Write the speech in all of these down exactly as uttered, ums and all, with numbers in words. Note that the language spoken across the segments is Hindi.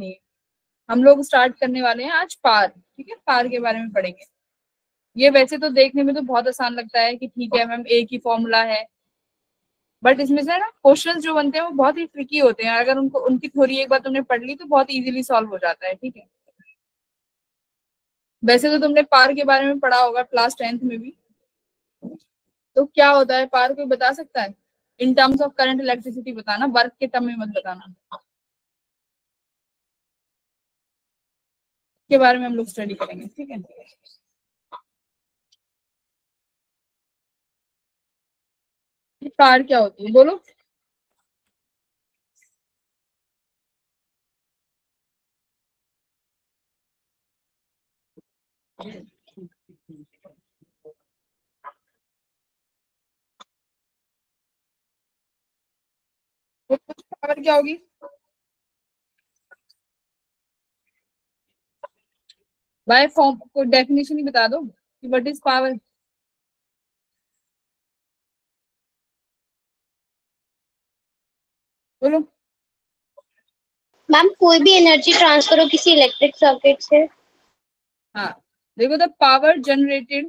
नहीं है। हम लोग स्टार्ट करने वाले हैं आज पार, ठीक है, पार के बारे में पढ़ेंगे। ये वैसे तो देखने में तो बहुत आसान लगता है कि ठीक है मैम एक ही फॉर्मूला है, बट इसमें से ना क्वेश्चन जो बनते हैं वो बहुत ही ट्रिकी होते हैं। अगर उनको उनकी थ्योरी एक बार तुमने पढ़ ली तो बहुत इजीली सॉल्व हो जाता है, ठीक है। वैसे तो तुमने पार के बारे में पढ़ा होगा क्लास टेंथ में भी। तो क्या होता है पार, कोई बता सकता है? In terms of current electricity बताना, वर्क के टर्म में मत बताना। के बारे में हम लोग स्टडी करेंगे, ठीक है। पार क्या होती है बोलो? पावर क्या होगी? बाय फॉर्म को डेफिनेशन ही बता दो कि व्हाट इज पावर। बोलो। मैम कोई भी एनर्जी ट्रांसफर हो किसी इलेक्ट्रिक सर्किट से। हाँ देखो, the power generated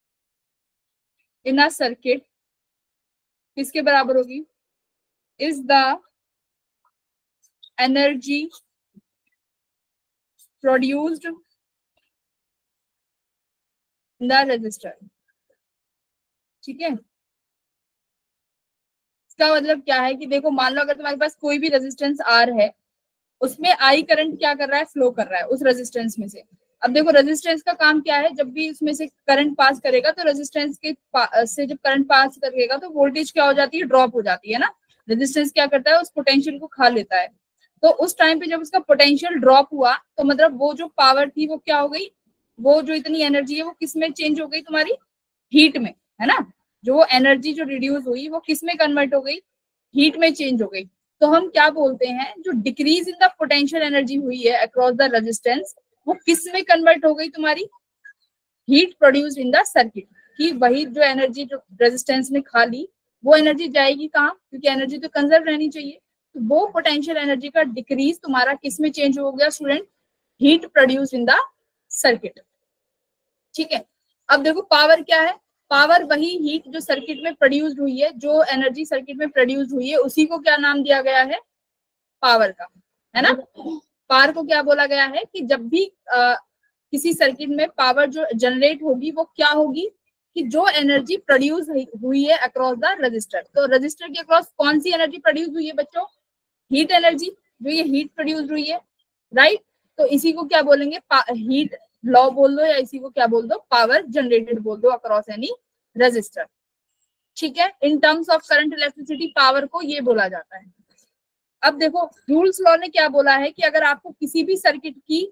in a circuit किसके बराबर होगी? Is the energy produced in the resistor, ठीक है। इसका मतलब क्या है कि देखो मान लो अगर तुम्हारे पास कोई भी रेजिस्टेंस आर है, उसमें आई करंट क्या कर रहा है, फ्लो कर रहा है उस रेजिस्टेंस में से। अब देखो रेजिस्टेंस का काम क्या है, जब भी उसमें से करंट पास करेगा तो रेजिस्टेंस के से जब करंट पास करेगा तो वोल्टेज क्या हो जाती है, ड्रॉप हो जाती है ना। रेजिस्टेंस क्या करता है, उस पोटेंशियल को खा लेता है। तो उस टाइम पे जब उसका पोटेंशियल ड्रॉप हुआ तो मतलब वो जो पावर थी वो क्या हो गई, वो जो इतनी एनर्जी है वो किस में चेंज हो गई, तुम्हारी हीट में, है ना। जो एनर्जी जो रिड्यूस हुई वो किस में कन्वर्ट हो गई, हीट में चेंज हो गई। तो हम क्या बोलते हैं, जो decrease in the potential energy हुई है अक्रॉस द रेजिस्टेंस, वो किस में कन्वर्ट हो गई, तुम्हारी heat produced in the circuit. कि वही जो एनर्जी जो रेजिस्टेंस ने खा ली वो एनर्जी जाएगी कहाँ, क्योंकि एनर्जी तो कंजर्व रहनी चाहिए। तो वो पोटेंशियल एनर्जी का डिक्रीज तुम्हारा किस में चेंज हो गया student, heat produced in the circuit, ठीक है। अब देखो पावर क्या है, पावर वही हीट जो सर्किट में प्रोड्यूस्ड हुई है, जो एनर्जी सर्किट में प्रोड्यूस्ड हुई है उसी को क्या नाम दिया गया है, पावर का, है ना। पावर को क्या बोला गया है कि जब भी आ, किसी सर्किट में पावर जो जनरेट होगी वो क्या होगी, कि जो एनर्जी प्रोड्यूस हुई है अक्रॉस द रजिस्टर। तो रजिस्टर के अक्रॉस कौन सी एनर्जी प्रोड्यूस हुई है बच्चों, हीट एनर्जी, जो ये हीट प्रोड्यूस हुई है, राइट। तो इसी को क्या बोलेंगे, हीट लॉ बोल दो या इसी को क्या बोल दो, पावर जनरेटेड बोल दो अक्रॉस एनी रजिस्टर, ठीक है। In terms of current electricity power को ये बोला जाता है। अब देखो जूल्स लॉ ने क्या बोला है कि अगर आपको किसी भी सर्किट की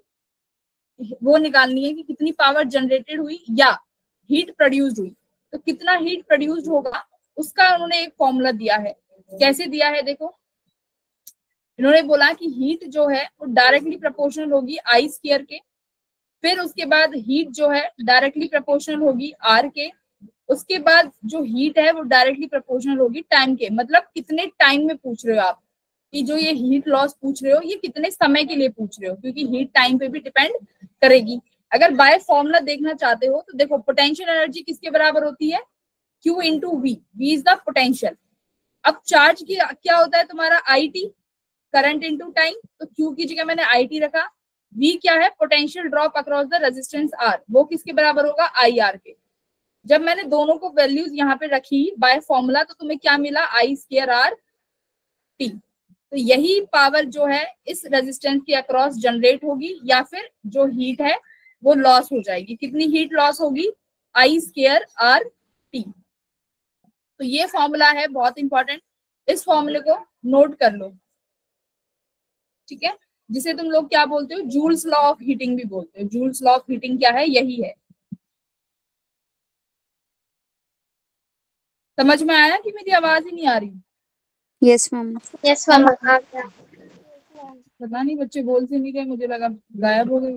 वो निकालनी है कि कितनी पावर जनरेटेड हुई या हीट प्रोड्यूस्ड हुई, तो कितना हीट प्रोड्यूस्ड होगा उसका उन्होंने एक फॉर्मूला दिया है। कैसे दिया है देखो, इन्होंने बोला कि हीट जो है वो डायरेक्टली प्रोपोर्शनल होगी आई स्क्वायर के, फिर उसके बाद हीट जो है डायरेक्टली प्रोपोर्शनल होगी आर के, उसके बाद जो हीट है वो डायरेक्टली प्रोपोर्शनल होगी टाइम के। मतलब कितने टाइम में पूछ रहे हो आप, कि जो ये हीट लॉस पूछ रहे हो ये कितने समय के लिए पूछ रहे हो, क्योंकि हीट टाइम पे भी डिपेंड करेगी। अगर बाय फॉर्मूला देखना चाहते हो तो देखो पोटेंशियल एनर्जी किसके बराबर होती है, Q into V, V is the potential. अब चार्ज की क्या होता है तुम्हारा I T, current into time, तो Q की जगह मैंने आई टी रखा। V क्या है, potential drop across the resistance R, वो किसके बराबर होगा, आई आर के। जब मैंने दोनों को वैल्यूज यहाँ पे रखी बाय फॉर्मूला तो तुम्हें क्या मिला, आई स्क्वायर आर टी। तो यही पावर जो है इस रेजिस्टेंस के अक्रॉस जनरेट होगी, या फिर जो हीट है वो लॉस हो जाएगी। कितनी हीट लॉस होगी, आई स्क्वायर आर टी। तो ये फॉर्मूला है बहुत इंपॉर्टेंट, इस फॉर्मूले को नोट कर लो, ठीक है। जिसे तुम लोग क्या बोलते हो, जूल्स लॉ ऑफ हीटिंग भी बोलते हो। जूल्स लॉ ऑफ हीटिंग क्या है, यही है। समझ में आया कि मेरी आवाज ही नहीं आ रही? Yes ma'am. Yes ma'am. पता नहीं बच्चे बोल से नहीं रहे, मुझे लगा गायब हो गए।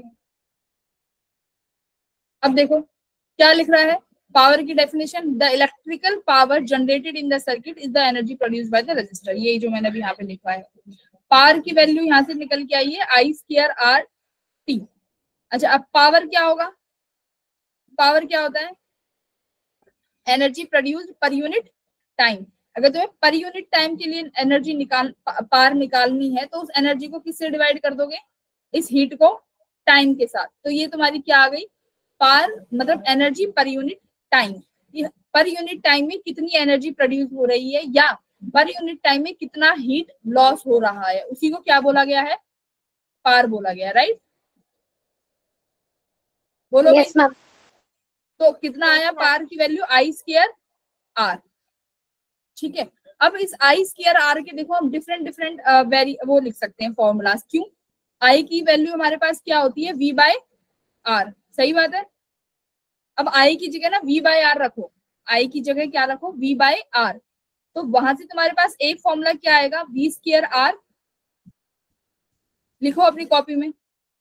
अब देखो क्या लिख रहा है, पावर की definition, the electrical power generated in the circuit is the energy produced by the resistor. ये जो मैंने अभी यहाँ पे लिखा है, पावर की वैल्यू यहां से निकल के आई है आई स्क्वायर आर टी। अच्छा, अब पावर क्या होगा? पावर क्या होता है? Energy produced per unit time. अगर तुम्हें पर यूनिट टाइम के लिए एनर्जी निकाल पावर निकालनी है तो उस एनर्जी को किससे डिवाइड कर दोगे? इस हीट को टाइम के साथ। तो ये तुम्हारी क्या आ गई? पावर मतलब energy per unit time. Per unit time में कितनी एनर्जी प्रोड्यूस हो रही है या पर यूनिट टाइम में कितना हीट लॉस हो रहा है, उसी को क्या बोला गया है? पावर बोला गया, राइट? बोलो यस मैम। तो कितना आया पावर की वैल्यू? I square are. ठीक है, अब इस आई स्क्वायर आर के देखो हम डिफरेंट डिफरेंट वेरी वो लिख सकते हैं फॉर्मूलाज। क्यों? आई की वैल्यू हमारे पास क्या होती है? V by R. सही बात है। अब आई की जगह ना वी बाय आर रखो, आई की जगह क्या रखो? V by R. तो वहां से तुम्हारे पास एक फॉर्मूला क्या आएगा? V square R. लिखो अपनी कॉपी में।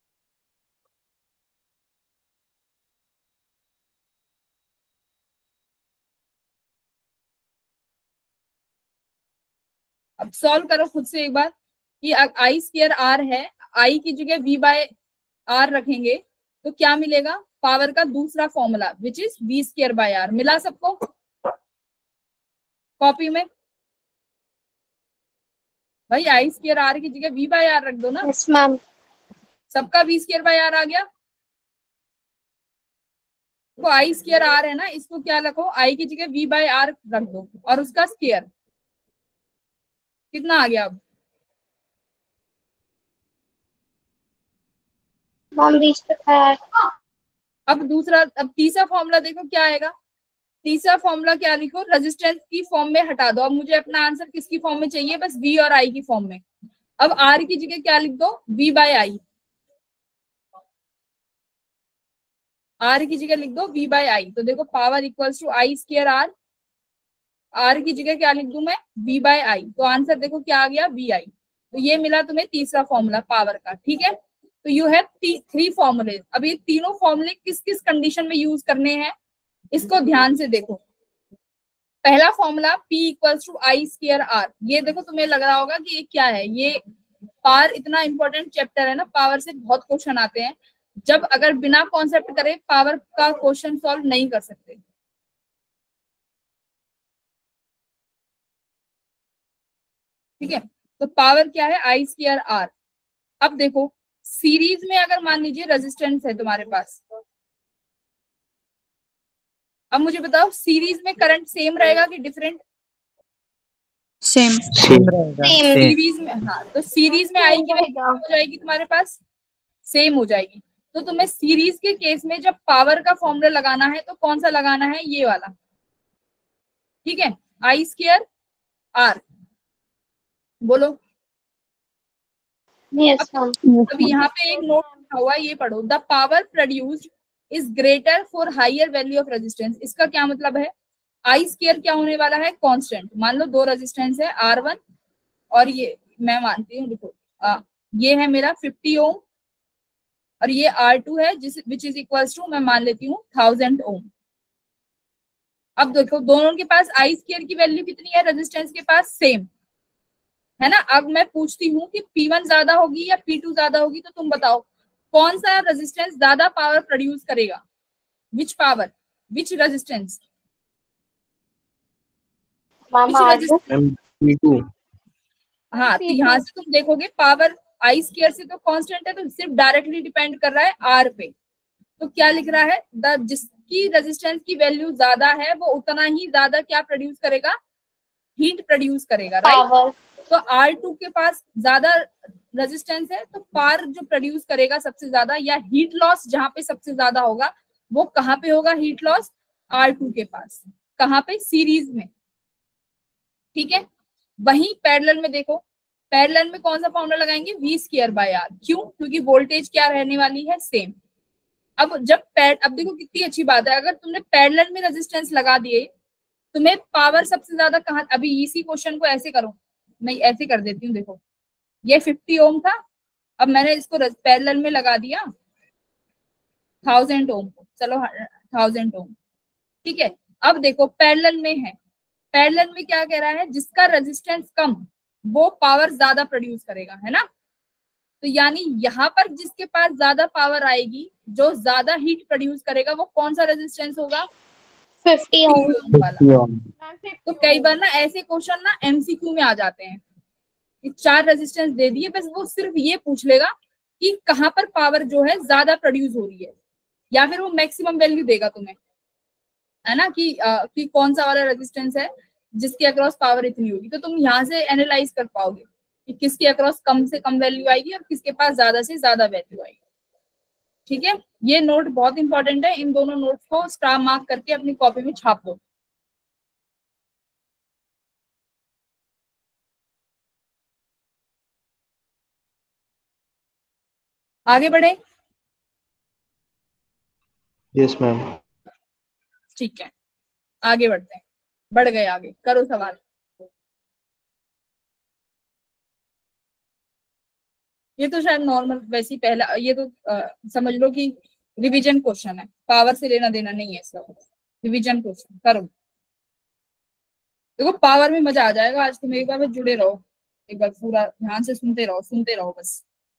अब सॉल्व करो खुद से एक बार कि आई स्क्वायर आर है, आई की जगह वी बाय आर रखेंगे तो क्या मिलेगा? पावर का दूसरा formula which is V square by R. मिला सबको कॉपी में? भाई आई स्क्वायर आर की जगह वी बाय आर रख दो ना। Yes ma'am. सबका वी स्क्वायर बाय आर आ गया। तो आई स्क्वायर आर है ना, इसको क्या रखो? आई की जगह वी बाय आर रख दो और उसका स्क्वायर। कितना आ गया? अब मैम बीच पे है। अब दूसरा, अब तीसरा फॉर्मूला देखो क्या आएगा? तीसरा फॉर्मूला क्या लिखो? रेजिस्टेंस की फॉर्म में हटा दो। अब मुझे अपना आंसर किसकी फॉर्म में चाहिए? बस वी और आई की फॉर्म में। अब आर की जगह क्या लिख दो? We by I. आर की जगह लिख दो वी बाय आई। तो देखो power equals to I square R. R की जगह क्या लिख दूं मैं? V by I. तो आंसर देखो क्या आ गया? V I. तो ये मिला तुम्हें तीसरा फॉर्मूला पावर का। ठीक है, तो यू हैव थ्री फॉर्मूले। अब ये तीनों फॉर्मूले किस किस कंडीशन में यूज करने हैं इसको ध्यान से देखो। पहला formula P equals to I square R. ये देखो तुम्हें लग रहा होगा कि ये क्या है? ये पावर इतना इंपॉर्टेंट चैप्टर है ना, पावर से बहुत क्वेश्चन आते हैं। जब अगर बिना कॉन्सेप्ट करे पावर का क्वेश्चन सॉल्व नहीं कर सकते। ठीक है, तो पावर क्या है? I square R. अब देखो सीरीज में अगर मान लीजिए रेजिस्टेंस है तुम्हारे पास, अब मुझे बताओ सीरीज में करंट सेम रहेगा कि डिफरेंट? सेम सेम रहेगा। सीरीज में, हाँ, तो सीरीज में आई की वैल्यू हो जाएगी तुम्हारे पास सेम हो जाएगी। तो तुम्हें सीरीज के केस में जब पावर का फॉर्मूला लगाना है तो कौन सा लगाना है? ये वाला। ठीक है, आई स्क्वायर आर। बोलो। Yes ma'am. अब यहाँ पे एक नोट लिखा हुआ है, ये पढ़ो। The power produced is greater for higher value of resistance. इसका क्या मतलब है? आई स्क्वायर क्या होने वाला है? कांस्टेंट। मान लो दो रेजिस्टेंस है आर वन और ये मैं मानती हूँ, देखो आ, ये है मेरा फिफ्टी ओम और ये आर टू है जिस विच इज इक्वल्स टू मैं मान लेती हूँ थाउजेंड ओम। अब देखो दोनों के पास आई स्क्वायर की वैल्यू कितनी है? रेजिस्टेंस के पास सेम है ना। अब मैं पूछती हूँ कि पी वन ज्यादा होगी या पी टू ज्यादा होगी, तो तुम बताओ कौन सा रेजिस्टेंस ज्यादा पावर प्रोड्यूस करेगा? Which power, which resistance? हाँ, तो यहाँ से तुम देखोगे पावर आई स्क्वायर से तो कांस्टेंट है, तो सिर्फ डायरेक्टली डिपेंड कर रहा है आर पे। तो क्या लिख रहा है? द जिसकी रेजिस्टेंस की वैल्यू ज्यादा है वो उतना ही ज्यादा क्या प्रोड्यूस करेगा? हीट प्रोड्यूस करेगा, राइट? तो आर टू के पास ज्यादा रेजिस्टेंस है तो पावर जो प्रोड्यूस करेगा सबसे ज्यादा, या हीट लॉस जहां पे सबसे ज्यादा होगा वो कहाँ पे होगा? हीट लॉस आर टू के पास। कहाँ पे? सीरीज में। ठीक है, वहीं पैरेलल में देखो, पैरेलल में कौन सा फॉर्मूला लगाएंगे? V square by R. क्यों? क्योंकि वोल्टेज क्या रहने वाली है? सेम। अब जब पैर अब देखो कितनी अच्छी बात है, अगर तुमने पैरेलल में रेजिस्टेंस लगा दिए तुम्हें पावर सबसे ज्यादा कहाँ? अभी इसी क्वेश्चन को ऐसे करो, मैं ऐसे कर देती हूँ। देखो ये फिफ्टी ओम था, अब मैंने इसको पैरेलल में लगा दिया थाउजेंड ओम को। चलो थाउजेंड ओम, ठीक है। अब देखो पैरेलल में है, पैरेलल में क्या कह रहा है? जिसका रेजिस्टेंस कम वो पावर ज्यादा प्रोड्यूस करेगा, है ना। तो यानी यहाँ पर जिसके पास ज्यादा पावर आएगी, जो ज्यादा हीट प्रोड्यूस करेगा, वो कौन सा रेजिस्टेंस होगा? फिफ्टी ओम वाला। तो कई बार ना ऐसे क्वेश्चन ना एमसीक्यू में आ जाते हैं, चार रेजिस्टेंस दे दिए, बस वो सिर्फ ये पूछ लेगा कि कहाँ पर पावर जो है ज्यादा प्रोड्यूस हो रही है, या फिर वो मैक्सिमम वैल्यू देगा तुम्हें, है ना, कि आ, कि कौन सा वाला रेजिस्टेंस है जिसके अक्रॉस पावर इतनी होगी। तो तुम यहाँ से एनालाइज कर पाओगे कि किसके अक्रॉस कम से कम वैल्यू आएगी और किसके पास ज्यादा से ज्यादा वैल्यू आएगी। ठीक है, ये नोट बहुत इंपॉर्टेंट है, इन दोनों नोट्स को स्टार मार्क करके अपनी कॉपी में छाप दो। आगे बढ़े। Yes ma'am. ठीक है, आगे बढ़ते हैं, बढ़ गए आगे, करो सवाल। ये तो शायद नॉर्मल वैसी पहला, ये तो आ, समझ लो कि रिवीजन क्वेश्चन है, पावर से लेना देना नहीं है इसका, रिवीजन क्वेश्चन करो। देखो पावर में मजा आ जाएगा, आज तुम एक बार जुड़े रहो, एक बार पूरा ध्यान से सुनते रहो, सुनते रहो बस।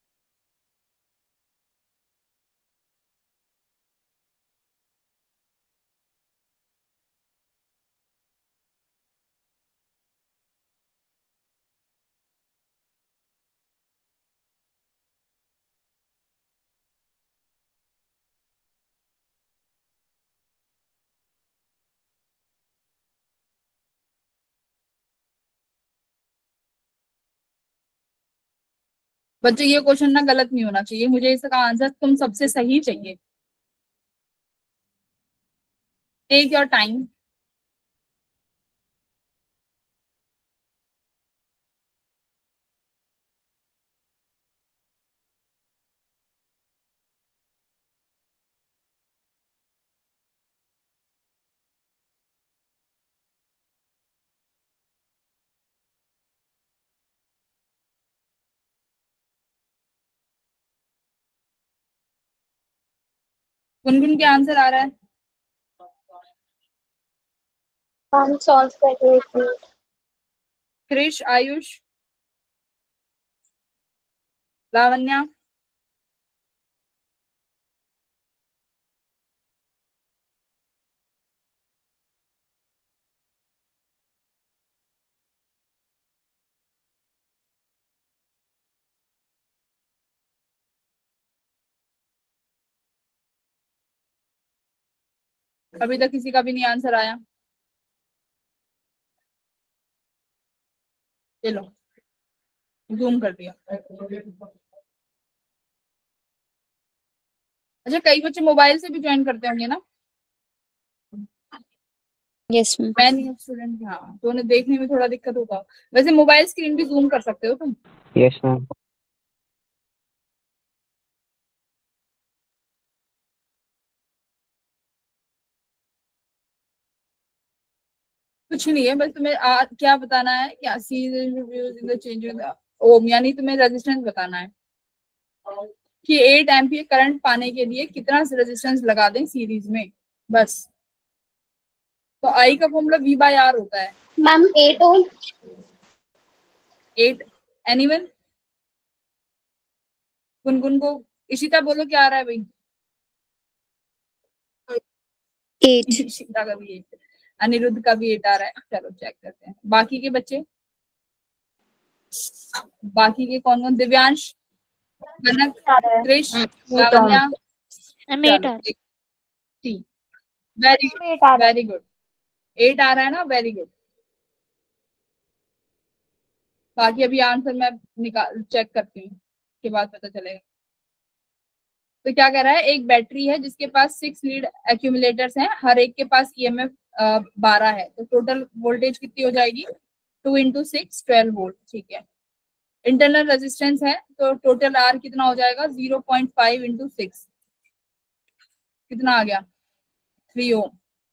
बच्चों ये क्वेश्चन ना गलत नहीं होना चाहिए, मुझे इसका आंसर तुम सबसे सही चाहिए। Take your time. गुनगुन क्या आंसर आ रहा है? हम सॉल्व कर रहे थे। क्रिश, आयुष, लावण्या, अभी तक किसी का भी नहीं आंसर आया। चलो जूम कर दिया। अच्छा, कई बच्चे मोबाइल से भी ज्वाइन करते होंगे ना? Yes ma'am. मैं नहीं स्टूडेंट, हाँ, तो उन्हें देखने में थोड़ा दिक्कत होगा। वैसे मोबाइल स्क्रीन भी जूम कर सकते हो तुम। Yes ma'am. कुछ नहीं है, बस तुम्हें आ, क्या बताना है, क्या सी इन द चेंज ओम, यानी तुम्हें रेजिस्टेंस बताना है कि एट एम्पियर करंट पाने के लिए कितना रेजिस्टेंस लगा दें सीरीज में, बस। तो आई का फॉर्मूला वी बाय आर होता है। Ma'am eight ohm. Eight, anyone? Gungun को, इशिता बोलो क्या आ रहा है भाई? एट। इशिता का भी एट, अनिरुद्ध का भी एट आ रहा है। चलो चेक करते हैं बाकी के बच्चे, बाकी के कौन कौन? Divyansh, Kanak, Krish, Lavanya, very good, very good, eight आ रहा है ना, वेरी गुड। बाकी अभी आंसर मैं निकाल चेक करती हूँ, के बाद पता चलेगा। तो क्या कह रहा है, एक बैटरी है जिसके पास सिक्स लीड एक्यूमुलेटर्स हैं, हर एक के पास ईएमएफ बारह है, तो टोटल वोल्टेज कितनी हो जाएगी? Two into six, twelve volt. ठीक है, इंटरनल रेजिस्टेंस है, तो टोटल आर कितना हो जाएगा? Zero point five into six, कितना आ गया? Three ohm.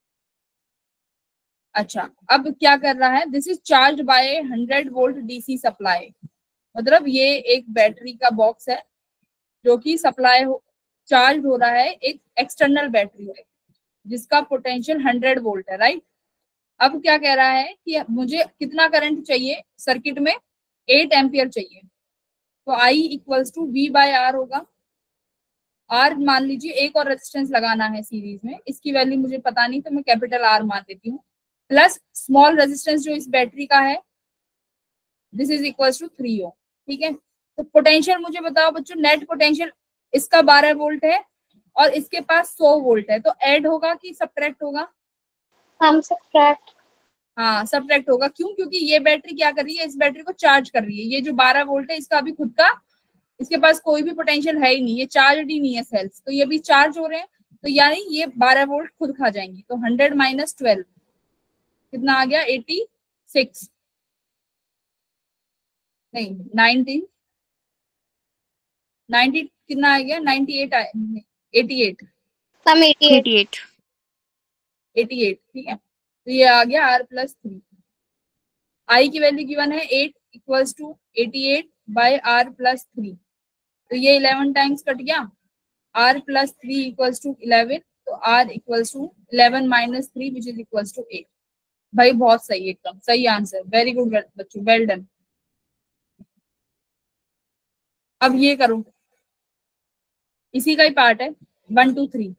अच्छा, अब क्या कर रहा है, this is charge by hundred volt DC supply, मतलब ये एक बैटरी का बॉक्स है जो कि सप्लाई हो, चार्ज हो रहा है, एक एक्सटर्नल बैटरी है जिसका पोटेंशियल हंड्रेड वोल्ट है, राइट। अब क्या कह रहा है कि मुझे कितना करंट चाहिए सर्किट में? एट एम्पियर चाहिए, तो I equals to V by R होगा। आर मान लीजिए, एक और रेजिस्टेंस लगाना है सीरीज में, इसकी वैल्यू मुझे पता नहीं तो मैं कैपिटल आर मान देती हूँ, प्लस स्मॉल रेजिस्टेंस जो इस बैटरी का है, this is equals to three ohm. ठीक है, तो पोटेंशियल मुझे बताओ बच्चों, नेट पोटेंशियल इसका बारह वोल्ट है और इसके पास सौ वोल्ट है, तो ऐड होगा कि सब्ट्रैक्ट होगा? हम सब्ट्रैक्ट। हाँ सब्ट्रैक्ट होगा। क्यों? क्योंकि ये बैटरी क्या कर रही है, इस बैटरी को चार्ज कर रही है। ये जो बारह वोल्ट है इसका अभी खुद का, इसके पास कोई भी पोटेंशियल है ही नहीं, ये चार्ज ही नहीं है सेल्स, तो ये भी चार्ज हो रहे हैं, तो यानी ये बारह वोल्ट खुद खा जाएंगी। तो हंड्रेड माइनस ट्वेल्व कितना आ गया? एटी सिक्स, नहीं नाइनटीन, नाइनटी कितना आ गया? नाइनटी एट, एटी एट, हम eighty eight. Eighty eight. Eighty eight. ठीक है, तो ये आ गया आर प्लस थ्री। आई की वैल्यू गिवन है eight equals to eighty eight by R plus three, तो ये इलेवन टाइम्स कट गया, R plus three equals to eleven, तो R equals to eleven minus three which is equals to eight. भाई बहुत सही, एकदम सही आंसर, वेरी गुड बच्चों, वेल डन। अब ये करो, इसी का ही पार्ट है, वन टू थ्री।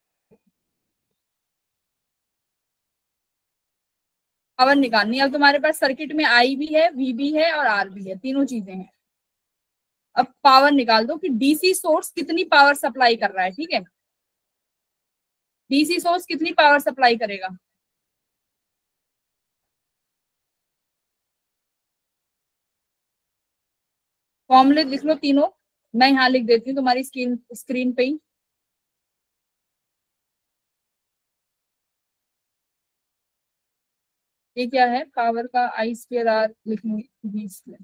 पावर निकालनी है। अब तुम्हारे पास सर्किट में आई भी है, वी भी है और आर भी है, तीनों चीजें हैं। अब पावर निकाल दो कि डीसी सोर्स कितनी पावर सप्लाई कर रहा है। ठीक है, डीसी सोर्स कितनी पावर सप्लाई करेगा? फॉर्मूले लिख लो तीनों, मैं यहाँ लिख देती हूँ तुम्हारी स्क्रीन स्क्रीन पे ही। ये क्या है? पावर का आई स्क्वायर आर लिखेंगे इसमें।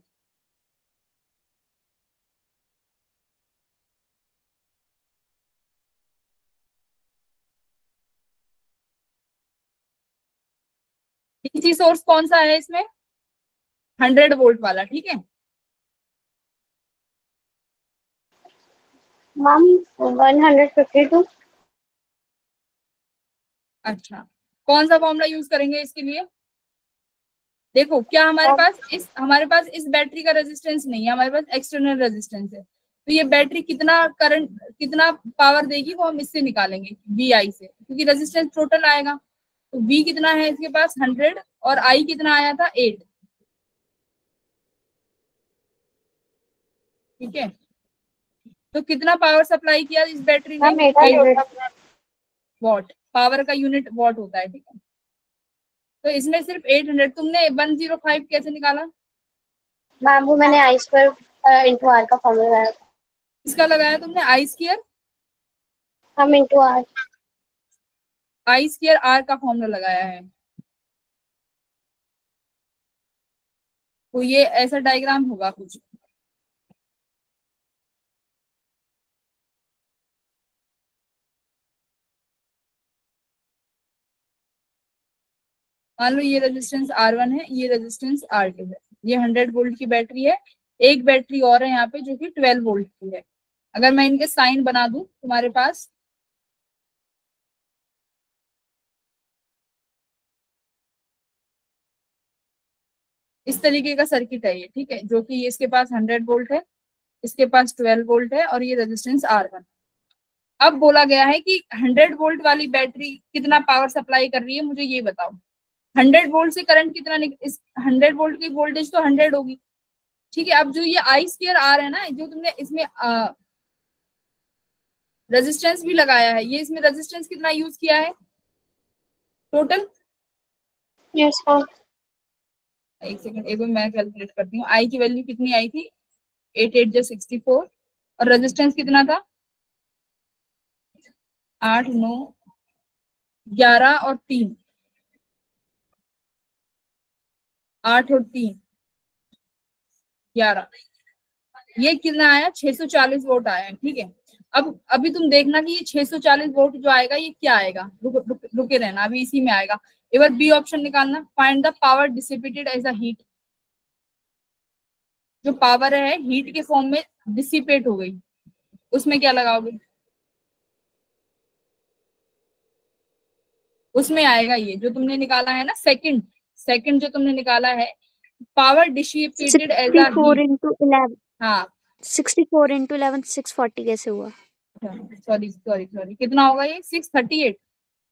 डीसी सोर्स कौन सा है इसमें? हंड्रेड वोल्ट वाला। ठीक है, ma'am one hundred fifty two. अच्छा कौन सा फॉर्मूला यूज करेंगे इसके लिए? देखो क्या हमारे पास इस हमारे पास इस बैटरी का रेजिस्टेंस नहीं है, हमारे पास एक्सटर्नल रेजिस्टेंस है, तो ये बैटरी कितना करंट, कितना पावर देगी वो हम इससे निकालेंगे, वी आई से, क्योंकि रेजिस्टेंस टोटल आएगा। तो वी कितना है इसके पास? हंड्रेड, और आई कितना आया था? एट। ठीक है, तो कितना पावर सप्लाई किया इस बैटरी ने? Ma'am eight hundred. Watt, power का यूनिट वॉट होता है। ठीक है, तो इसमें सिर्फ एट हंड्रेड, तुमने वन जीरो फाइव कैसे निकाला? मैम वो मैंने आई स्क्वायर इंटू आर का फॉर्मूला लगाया। इसका लगाया तुमने आई स्क्वायर, हम into R. I square R का फॉर्मूला लगाया है। तो ये ऐसा डायग्राम होगा कुछ। मान लो ये रेजिस्टेंस आर वन है, ये रेजिस्टेंस आर टू है, ये हंड्रेड वोल्ट की बैटरी है, एक बैटरी और है यहाँ पे जो कि ट्वेल्व वोल्ट की है। अगर मैं इनके साइन बना दूं तुम्हारे पास, इस तरीके का सर्किट है ये। ठीक है, जो कि इसके पास हंड्रेड वोल्ट है, इसके पास ट्वेल्व वोल्ट है और ये रेजिस्टेंस आर वन। अब बोला गया है कि हंड्रेड वोल्ट वाली बैटरी कितना पावर सप्लाई कर रही है, मुझे ये बताओ। हंड्रेड वोल्ट से करंट कितना निक... इस हंड्रेड वोल्ट की वोल्टेज तो हंड्रेड होगी। ठीक है, अब जो ये आई स्क्वायर आर है ना, जो तुमने इसमें रेजिस्टेंस भी लगाया है, ये इसमें रेजिस्टेंस कितना यूज किया है टोटल? Yes ma'am. एक सेकंड, एक बार मैं कैलकुलेट करती हूँ। आई की वैल्यू कितनी आई थी? एट एट जो सिक्सटी फोर, और रेजिस्टेंस कितना था? आठ नौ ग्यारह और तीन, आठ और तीन ग्यारह, ये कितना आया? छह सौ चालीस वोल्ट आया। ठीक है, अब अभी तुम देखना कि ये छह सौ चालीस वोल्ट जो आएगा ये क्या आएगा, रुक, रुक, रुके रहना, अभी इसी में आएगा। एक बार बी ऑप्शन निकालना, find the power dissipated as a heat. जो पावर है हीट के फॉर्म में डिसिपेट हो गई, उसमें क्या लगाओगे? उसमें आएगा ये जो तुमने निकाला है ना, सेकंड, सेकंड जो तुमने निकाला है, power dissipated as a sixty four heat. Into eleven हाँ sixty four into eleven six forty कैसे हुआ? सॉरी सॉरी सॉरी कितना होगा ये? Six thirty eight.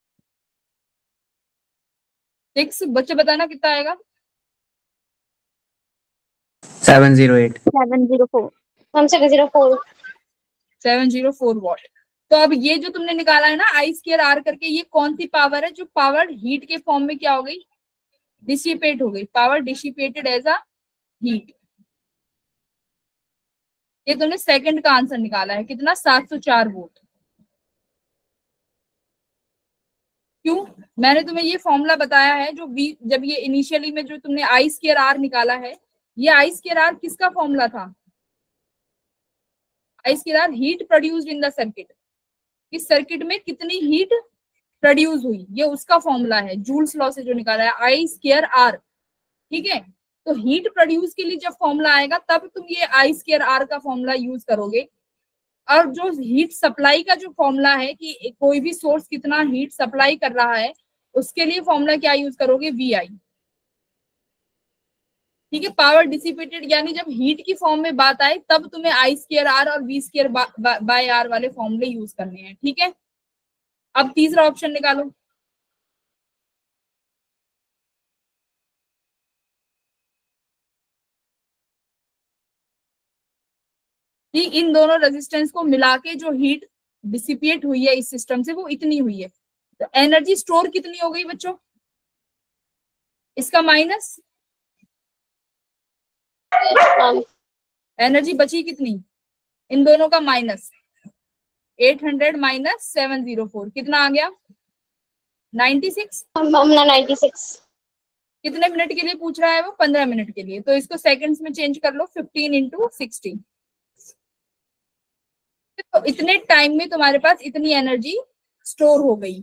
सिक्स बच्चे बताना कितना आएगा? Seven zero eight. Seven zero four. हम seven zero four. Seven zero four watt. तो अब ये जो तुमने निकाला है ना आई स्क्वायर आर करके, ये कौन सी पावर है जो पावर हीट के फॉर्म में क्या हो गई? डिसिपेट हो गई। Power dissipated as a heat. ये तुमने सेकंड का आंसर निकाला है कितना? सात सौ चार वोल्ट। क्यों? मैंने तुम्हें ये फॉर्मूला बताया है जो वी, जब ये इनिशियली में जो तुमने आई स्क्वायर आर निकाला है, ये आई स्क्वायर आर किसका फॉर्मूला था? I square R heat produced in the circuit. इस सर्किट में कितनी हीट प्रोड्यूस हुई, ये उसका फॉर्मूला है। जूल्स लॉ से जो निकाला है आई स्क्वायर आर। ठीक है, तो हीट प्रोड्यूस के लिए जब फॉर्मूला आएगा तब तुम ये आई स्क्वायर आर का फॉर्मूला यूज करोगे। और जो हीट सप्लाई का जो फॉर्मूला है कि कोई भी सोर्स कितना हीट सप्लाई कर रहा है, उसके लिए फॉर्मूला क्या यूज करोगे? V I. ठीक है, पावर डिसिपेटेड यानी जब हीट की फॉर्म में बात आए तब तुम्हें आई स्क्वायर आर और वी स्क्वायर बाय आर वाले फॉर्मूले यूज करने हैं। ठीक है, अब तीसरा ऑप्शन निकालो। कि इन दोनों रेजिस्टेंस को मिला के जो हीट डिसिपेट हुई है इस सिस्टम से वो इतनी हुई है। तो एनर्जी स्टोर कितनी हो गई बच्चों? इसका माइनस, एनर्जी बची कितनी? इन दोनों का minus. Eight hundred minus seven zero four कितना आ गया? Ninety six. Ninety six. कितने मिनट के लिए पूछ रहा है वो? पंद्रह मिनट के लिए। तो इसको सेकंड्स में चेंज कर लो, फिफ्टीन इंटू सिक्सटी। तो इतने टाइम में तुम्हारे पास इतनी एनर्जी स्टोर हो गई।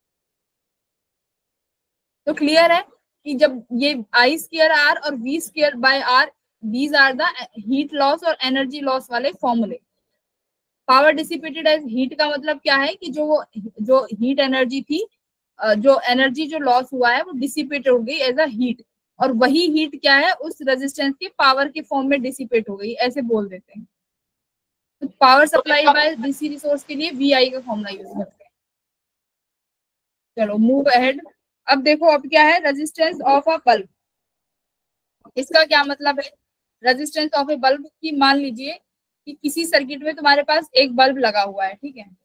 तो क्लियर है कि जब ये आई स्क्वायर आर और V square by R, these are the heat loss और एनर्जी लॉस वाले फॉर्मूले। पावर डिसिपेटेड एज हीट का मतलब क्या है कि जो जो हीट एनर्जी थी, जो एनर्जी जो लॉस हुआ है वो डिसिपेट हो गई एज अ हीट, और वही हीट क्या है उस रेजिस्टेंस के पावर के फॉर्म में डिसिपेट हो गई, ऐसे बोल देते हैं। तो power supply by DC resource के लिए वी आई का फॉर्मूला यूज करते हैं। चलो मूव अहेड। अब देखो अब क्या है? Resistance of a bulb. इसका क्या मतलब है? रेजिस्टेंस ऑफ ए बल्ब की, मान लीजिए कि किसी सर्किट में तुम्हारे पास एक बल्ब लगा हुआ है। ठीक है,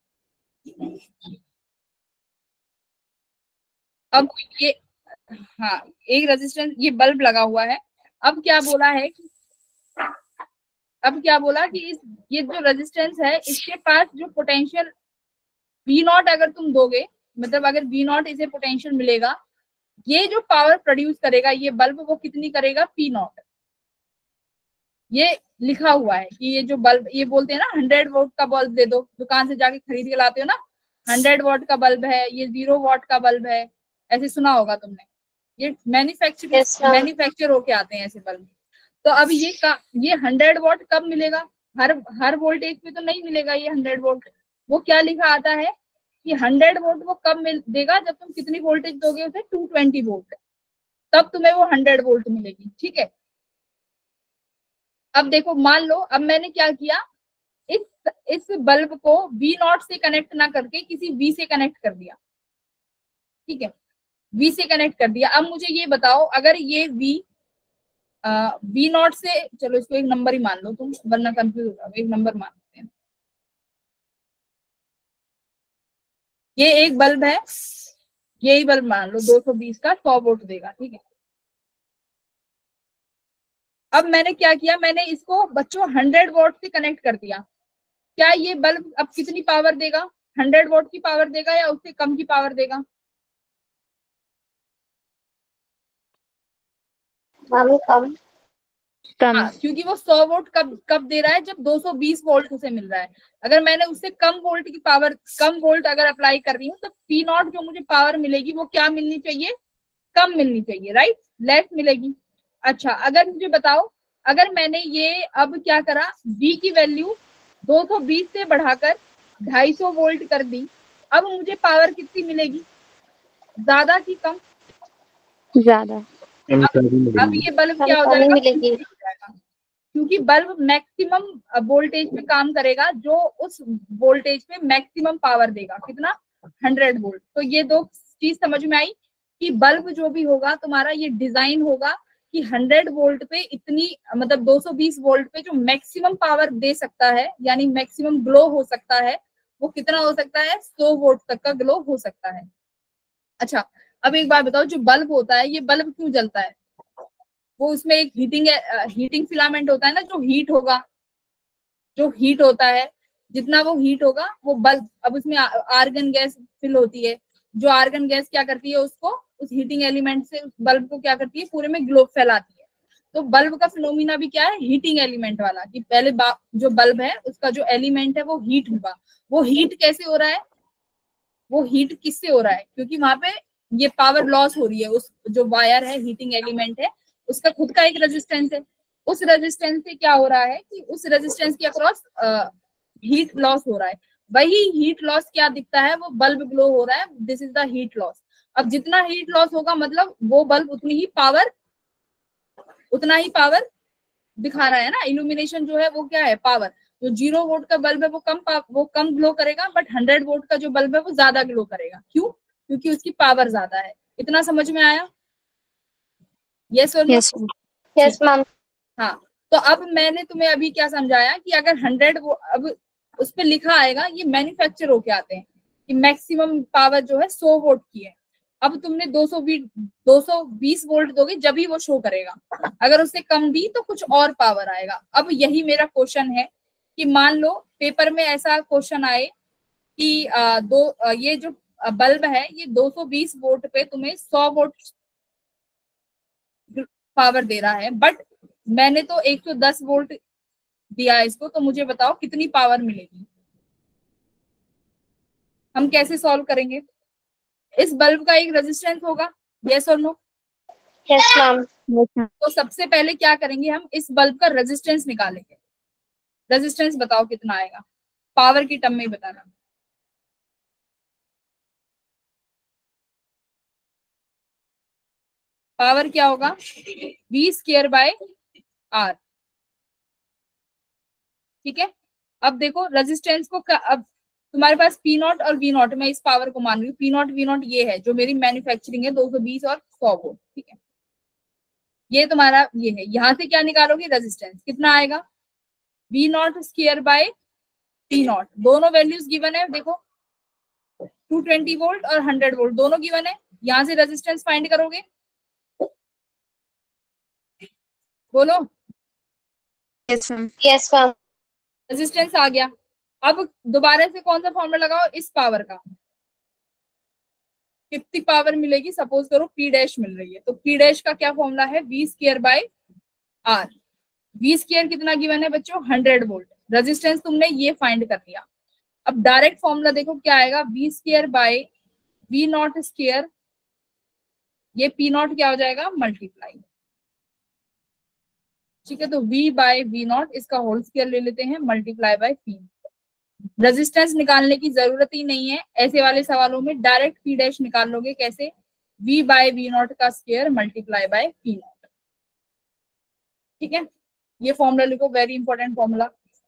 अब ये, हाँ एक रेजिस्टेंस, ये बल्ब लगा हुआ है। अब क्या बोला है कि अब क्या बोला कि इस ये जो रेजिस्टेंस है इसके पास जो पोटेंशियल वी नॉट अगर तुम दोगे, मतलब अगर वी नॉट इसे पोटेंशियल मिलेगा, ये जो पावर प्रोड्यूस करेगा ये बल्ब, वो कितनी करेगा? P naught. ये लिखा हुआ है कि ये जो बल्ब, ये बोलते हैं ना हंड्रेड वोट का बल्ब दे दो, दुकान से जाके खरीद के लाते हो ना, हंड्रेड वॉट का बल्ब है, ये जीरो वॉट का बल्ब है, ऐसे सुना होगा तुमने। ये मैन्युफैक्चर yes, मैन्युफैक्चर होके आते हैं ऐसे बल्ब। तो अब ये का ये हंड्रेड वॉट कब मिलेगा? हर हर वोल्टेज पे तो नहीं मिलेगा ये हंड्रेड वोल्ट। वो क्या लिखा आता है कि हंड्रेड वोल्ट वो कब मिल देगा? जब तुम कितनी वोल्टेज दोगे उसे? टू ट्वेंटी वोल्ट, तब तुम्हें वो हंड्रेड वोल्ट मिलेगी। ठीक है, अब देखो मान लो अब मैंने क्या किया, इस इस बल्ब को वी नॉट से कनेक्ट ना करके किसी वी से कनेक्ट कर दिया। ठीक है, वी से कनेक्ट कर दिया। अब मुझे ये बताओ, अगर ये वी वी नॉट से, चलो इसको एक नंबर ही मान लो तुम, वरना कंफ्यूज हो जाओगे, एक नंबर मान लेते हैं। ये एक बल्ब है, यही बल्ब मान लो दो सौ बीस का सौ वोल्ट देगा। ठीक है, अब मैंने क्या किया, मैंने इसको बच्चों हंड्रेड वोल्ट से कनेक्ट कर दिया। क्या ये बल्ब अब कितनी पावर देगा? हंड्रेड वोल्ट की पावर देगा या उससे कम की पावर देगा? कम कम कम। हाँ, क्योंकि वो सौ वोल्ट कब कब दे रहा है? जब दो सौ बीस वोल्ट उसे मिल रहा है। अगर मैंने उससे कम वोल्ट की पावर, कम वोल्ट अगर अप्लाई कर रही हूँ, तो पी नॉट जो मुझे पावर मिलेगी वो क्या मिलनी चाहिए? कम मिलनी चाहिए, राइट, लेस मिलेगी। अच्छा, अगर मुझे बताओ, अगर मैंने ये अब क्या करा, V की वैल्यू दो सौ बीस से बढ़ाकर ढाई सौ वोल्ट कर दी, अब मुझे पावर कितनी मिलेगी? ज्यादा कि कम? ज्यादा। हमें अब चाबी अब मिलेगी। ये बल्ब हम क्या हो कम ही जाएगा, मिलेगी। हो जाएगा, क्योंकि बल्ब मैक्सिमम वोल्टेज पे काम करेगा, जो उस वोल्टेज पे मैक्सिमम पावर देगा, कितना, हंड्रेड वोल्ट। तो ये दो चीज समझ में आई कि बल्ब जो भी होगा तुम्हारा, ये डिजाइन होगा कि हंड्रेड वोल्ट पे इतनी, मतलब दो सौ बीस वोल्ट पे जो मैक्सिमम पावर दे सकता है, यानी मैक्सिमम ग्लो हो सकता है, वो कितना हो सकता है, सौ वोल्ट तक का ग्लो हो सकता है। अच्छा, अब एक बात बताओ, जो बल्ब होता है, ये बल्ब क्यों जलता है? वो उसमें एक हीटिंग हीटिंग फिलामेंट होता है ना, जो हीट होगा, जो हीट होता है, जितना वो हीट होगा वो बल्ब, अब उसमें आर्गन गैस फिल होती है, जो आर्गन गैस क्या करती है, उसको, उस हीटिंग एलिमेंट से उस बल्ब को क्या करती है, पूरे में ग्लो फैलाती है। तो बल्ब का फिनोमिना भी क्या है, हीटिंग एलिमेंट वाला, कि पहले जो बल्ब है उसका जो एलिमेंट है वो हीट होगा। वो हीट कैसे हो रहा है, वो हीट किससे हो रहा है, क्योंकि वहां पे ये पावर लॉस हो रही है, उस जो वायर है, हीटिंग एलिमेंट है, उसका खुद का एक रेजिस्टेंस है। उस रेजिस्टेंस से क्या हो रहा है कि उस रेजिस्टेंस के अक्रॉस हीट लॉस हो रहा है। वही हीट लॉस क्या दिखता है, वो बल्ब ग्लो हो रहा है, this is the heat loss. अब जितना हीट लॉस होगा, मतलब वो बल्ब उतनी ही पावर, उतना ही पावर दिखा रहा है ना। इल्यूमिनेशन जो है वो क्या है, पावर। जो जीरो वोल्ट का बल्ब है वो कम वो कम ग्लो करेगा, बट हंड्रेड वोल्ट का जो बल्ब है वो ज्यादा ग्लो करेगा। क्यों? क्योंकि उसकी पावर ज्यादा है। इतना समझ में आया? यस और no? Yes ma'am. Yes ma'am. हाँ। तो अब मैंने तुम्हें अभी क्या समझाया कि अगर हंड्रेड, अब उस पर लिखा आएगा, ये मैन्युफैक्चर होके आते हैं कि मैक्सिमम पावर जो है सौ वोल्ट की है। अब तुमने दो सौ दो सौ बीस वोल्ट दोगे जब ही वो शो करेगा, अगर उससे कम दी तो कुछ और पावर आएगा। अब यही मेरा क्वेश्चन है कि मान लो पेपर में ऐसा क्वेश्चन आए कि आ, दो आ, ये जो बल्ब है ये दो सौ बीस वोल्ट पे तुम्हें सौ वोल्ट पावर दे रहा है, बट मैंने तो एक सौ दस वोल्ट दिया है इसको, तो मुझे बताओ कितनी पावर मिलेगी? हम कैसे सॉल्व करेंगे? इस बल्ब का एक रेजिस्टेंस होगा, यस और no? Yes ma'am. Yes ma'am. तो सबसे पहले क्या करेंगे, हम इस बल्ब का रेजिस्टेंस निकालेंगे। रेजिस्टेंस बताओ कितना आएगा, पावर की टर्म में ही बताना। पावर क्या होगा, वी स्क्वायर बाय आर। ठीक है। अब देखो रेजिस्टेंस को क- अब तुम्हारे पास पी नॉट और वी नॉट, मैं इस पावर को मान रही हूँ, पी नॉट वी नॉट ये है जो मेरी मैन्युफैक्चरिंग है, दो सौ बीस और सौ वोल्ट। ठीक है, ये तुम्हारा ये है। यहां से क्या निकालोगे, रेजिस्टेंस कितना आएगा, V naught square by T naught. दोनों वैल्यूज गिवन है, देखो टू ट्वेंटी वोल्ट और हंड्रेड वोल्ट दोनों गिवन है। यहां से रेजिस्टेंस फाइंड करोगे, बोलो। Yes ma'am. Yes ma'am. Resistance आ गया। अब दोबारा से कौन सा फॉर्मूला लगाओ, इस पावर का। कितनी पावर मिलेगी, सपोज करो पी डैश मिल रही है, तो पी डैश का क्या फॉर्मूला है, V square by R. V square कितना गिवन है बच्चों, हंड्रेड वोल्ट। रेजिस्टेंस तुमने ये फाइंड कर लिया। अब डायरेक्ट फॉर्मूला देखो क्या आएगा, V square by V naught square, ये पी नॉट क्या हो जाएगा, मल्टीप्लाई। ठीक है, तो v बाय वी नॉट इसका होल स्क्वायर ले लेते हैं, मल्टीप्लाई बाय पी। रेजिस्टेंस निकालने की जरूरत ही नहीं है, ऐसे वाले सवालों में डायरेक्ट पी डैश निकाल लोगे। कैसे, v बाय वी नॉट का square multiply by P naught. ठीक है, ये फॉर्मूला लिखो, very important formula.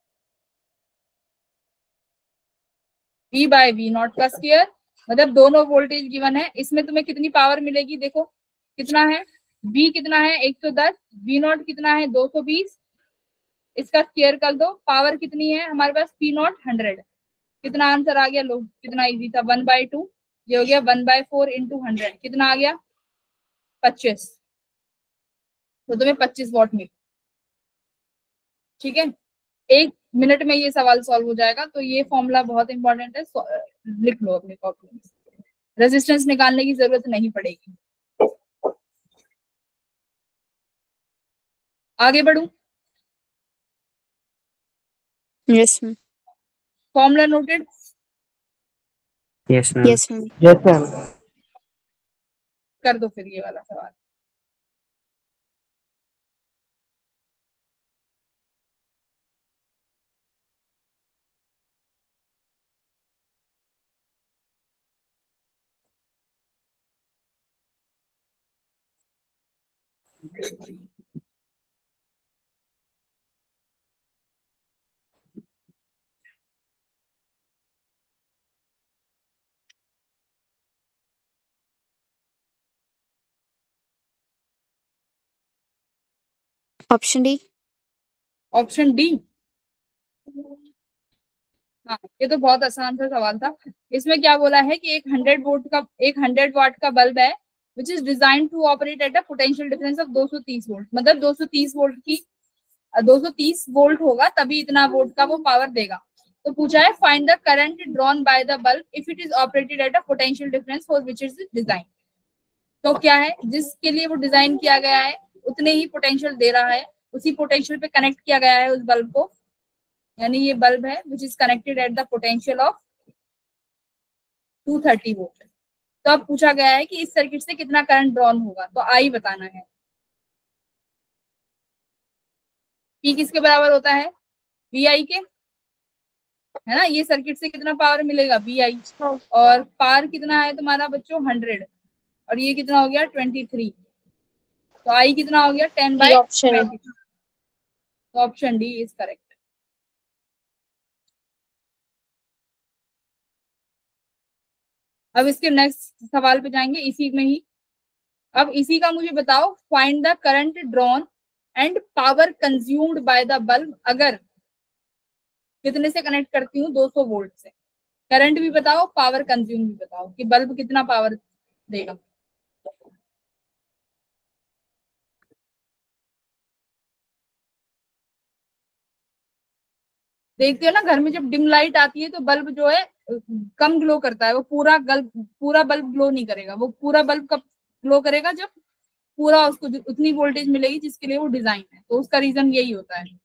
v by V naught का स्क्वायर, मतलब दोनों वोल्टेज गिवन है, इसमें तुम्हें कितनी पावर मिलेगी, देखो कितना है, v कितना है एक सौ दस, वी नॉट कितना है दो सौ बीस, इसका स्क्वायर कर दो, पावर कितनी है हमारे पास, पी नॉट हंड्रेड। कितना आंसर आ गया, लो कितना इजी था, वन बाई टू। ये हो गया one by four into hundred, कितना आ गया, पच्चीस। तो तुम्हें पच्चीस वॉट मिले। ठीक है, एक मिनट में ये सवाल सॉल्व हो जाएगा। तो ये फॉर्मूला बहुत इंपॉर्टेंट है, लिख लो अपने कॉपी में। रेजिस्टेंस निकालने की जरूरत नहीं पड़ेगी। आगे बढ़ू, yes ma'am. Formula noted, Yes, ma'am. Yes ma'am. Yes ma'am. कर दो फिर ये वाला सवाल। Option D. Option D. हाँ, ये तो बहुत आसान सा सवाल था। इसमें क्या बोला है कि एक हंड्रेड वोल्ट का एक हंड्रेड वाट का बल्ब है which is design to operate at a potential difference of दो सौ तीस वोल्ट, मतलब दो सौ तीस वोल्ट की दो सौ तीस वोल्ट होगा तभी इतना वोल्ट का वो पावर देगा। तो पूछा है find the current drawn by the bulb if it is operated at a potential difference for which is design. तो क्या है, जिसके लिए वो डिजाइन किया गया है उतने ही पोटेंशियल दे रहा है, उसी पोटेंशियल पे कनेक्ट किया गया है उस बल्ब को, यानी ये बल्ब है which is connected at the potential of two thirty volt. तो अब पूछा गया है कि इस सर्किट से कितना करंट ड्रॉन होगा, तो आई बताना है। पी किसके बराबर होता है, वी आई के, है ना। ये सर्किट से कितना पावर मिलेगा, वी आई, और पावर कितना है तुम्हारा बच्चों, हंड्रेड, और ये कितना हो गया, ट्वेंटी थ्री। तो आई कितना हो गया, टेन बाई ऑप्शन ट्वेंटी। तो ऑप्शन डी इज करेक्ट। अब इसके नेक्स्ट सवाल पे जाएंगे इसी में ही। अब इसी का मुझे बताओ, find the current drawn and power consumed by the bulb, अगर कितने से कनेक्ट करती हूँ, दो सौ वोल्ट से। करंट भी बताओ, पावर कंज्यूम भी बताओ कि बल्ब कितना पावर देगा। देखते हो ना, घर में जब डिम लाइट आती है तो बल्ब जो है कम ग्लो करता है, वो पूरा गल्ब पूरा बल्ब ग्लो नहीं करेगा। वो पूरा बल्ब कब ग्लो करेगा, जब पूरा उसको उतनी वोल्टेज मिलेगी जिसके लिए वो डिजाइन है। तो उसका रीजन यही होता है।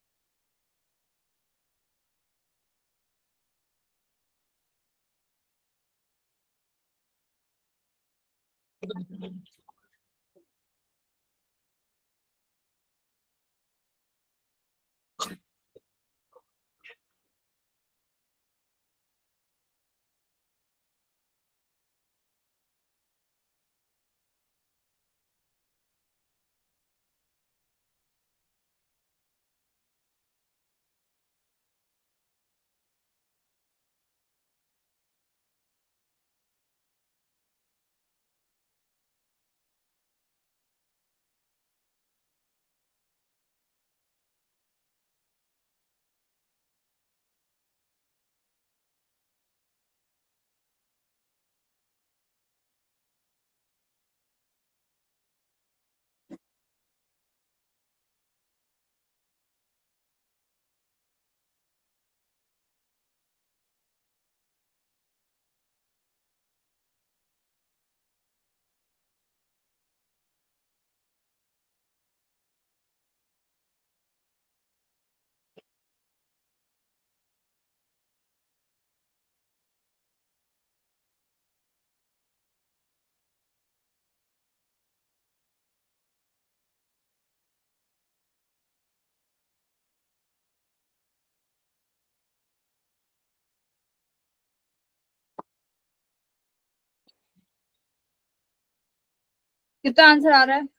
कितना आंसर आ रहा है,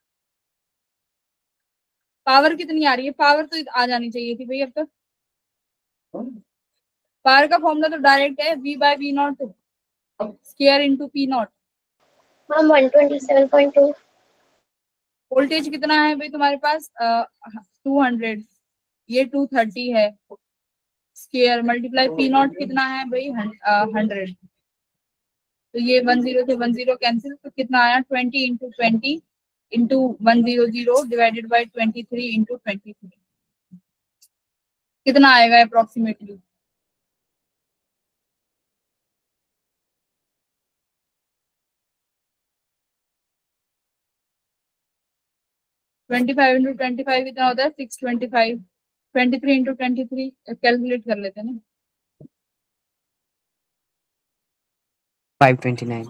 पावर कितनी आ रही है, पावर तो आ जानी चाहिए थी भाई अब तक। पावर का फॉर्मूला तो डायरेक्ट है, V by V naught square into P naught. Ma'am one twenty seven point two. Voltage कितना है भाई तुम्हारे पास, टू हंड्रेड, ये टू थर्टी है, स्क्वायर मल्टीप्लाई पी नॉट कितना है भाई, हंड्रेड। तो ये वन जीरो से वन जीरो कैंसिल, तो कितना आया, twenty into twenty into one zero zero divided by twenty three into twenty three. कितना आएगा approximately, twenty five into twenty five कितना होता है, six twenty five. Twenty three into twenty three calculate कर लेते हैं ना। Five twenty nine.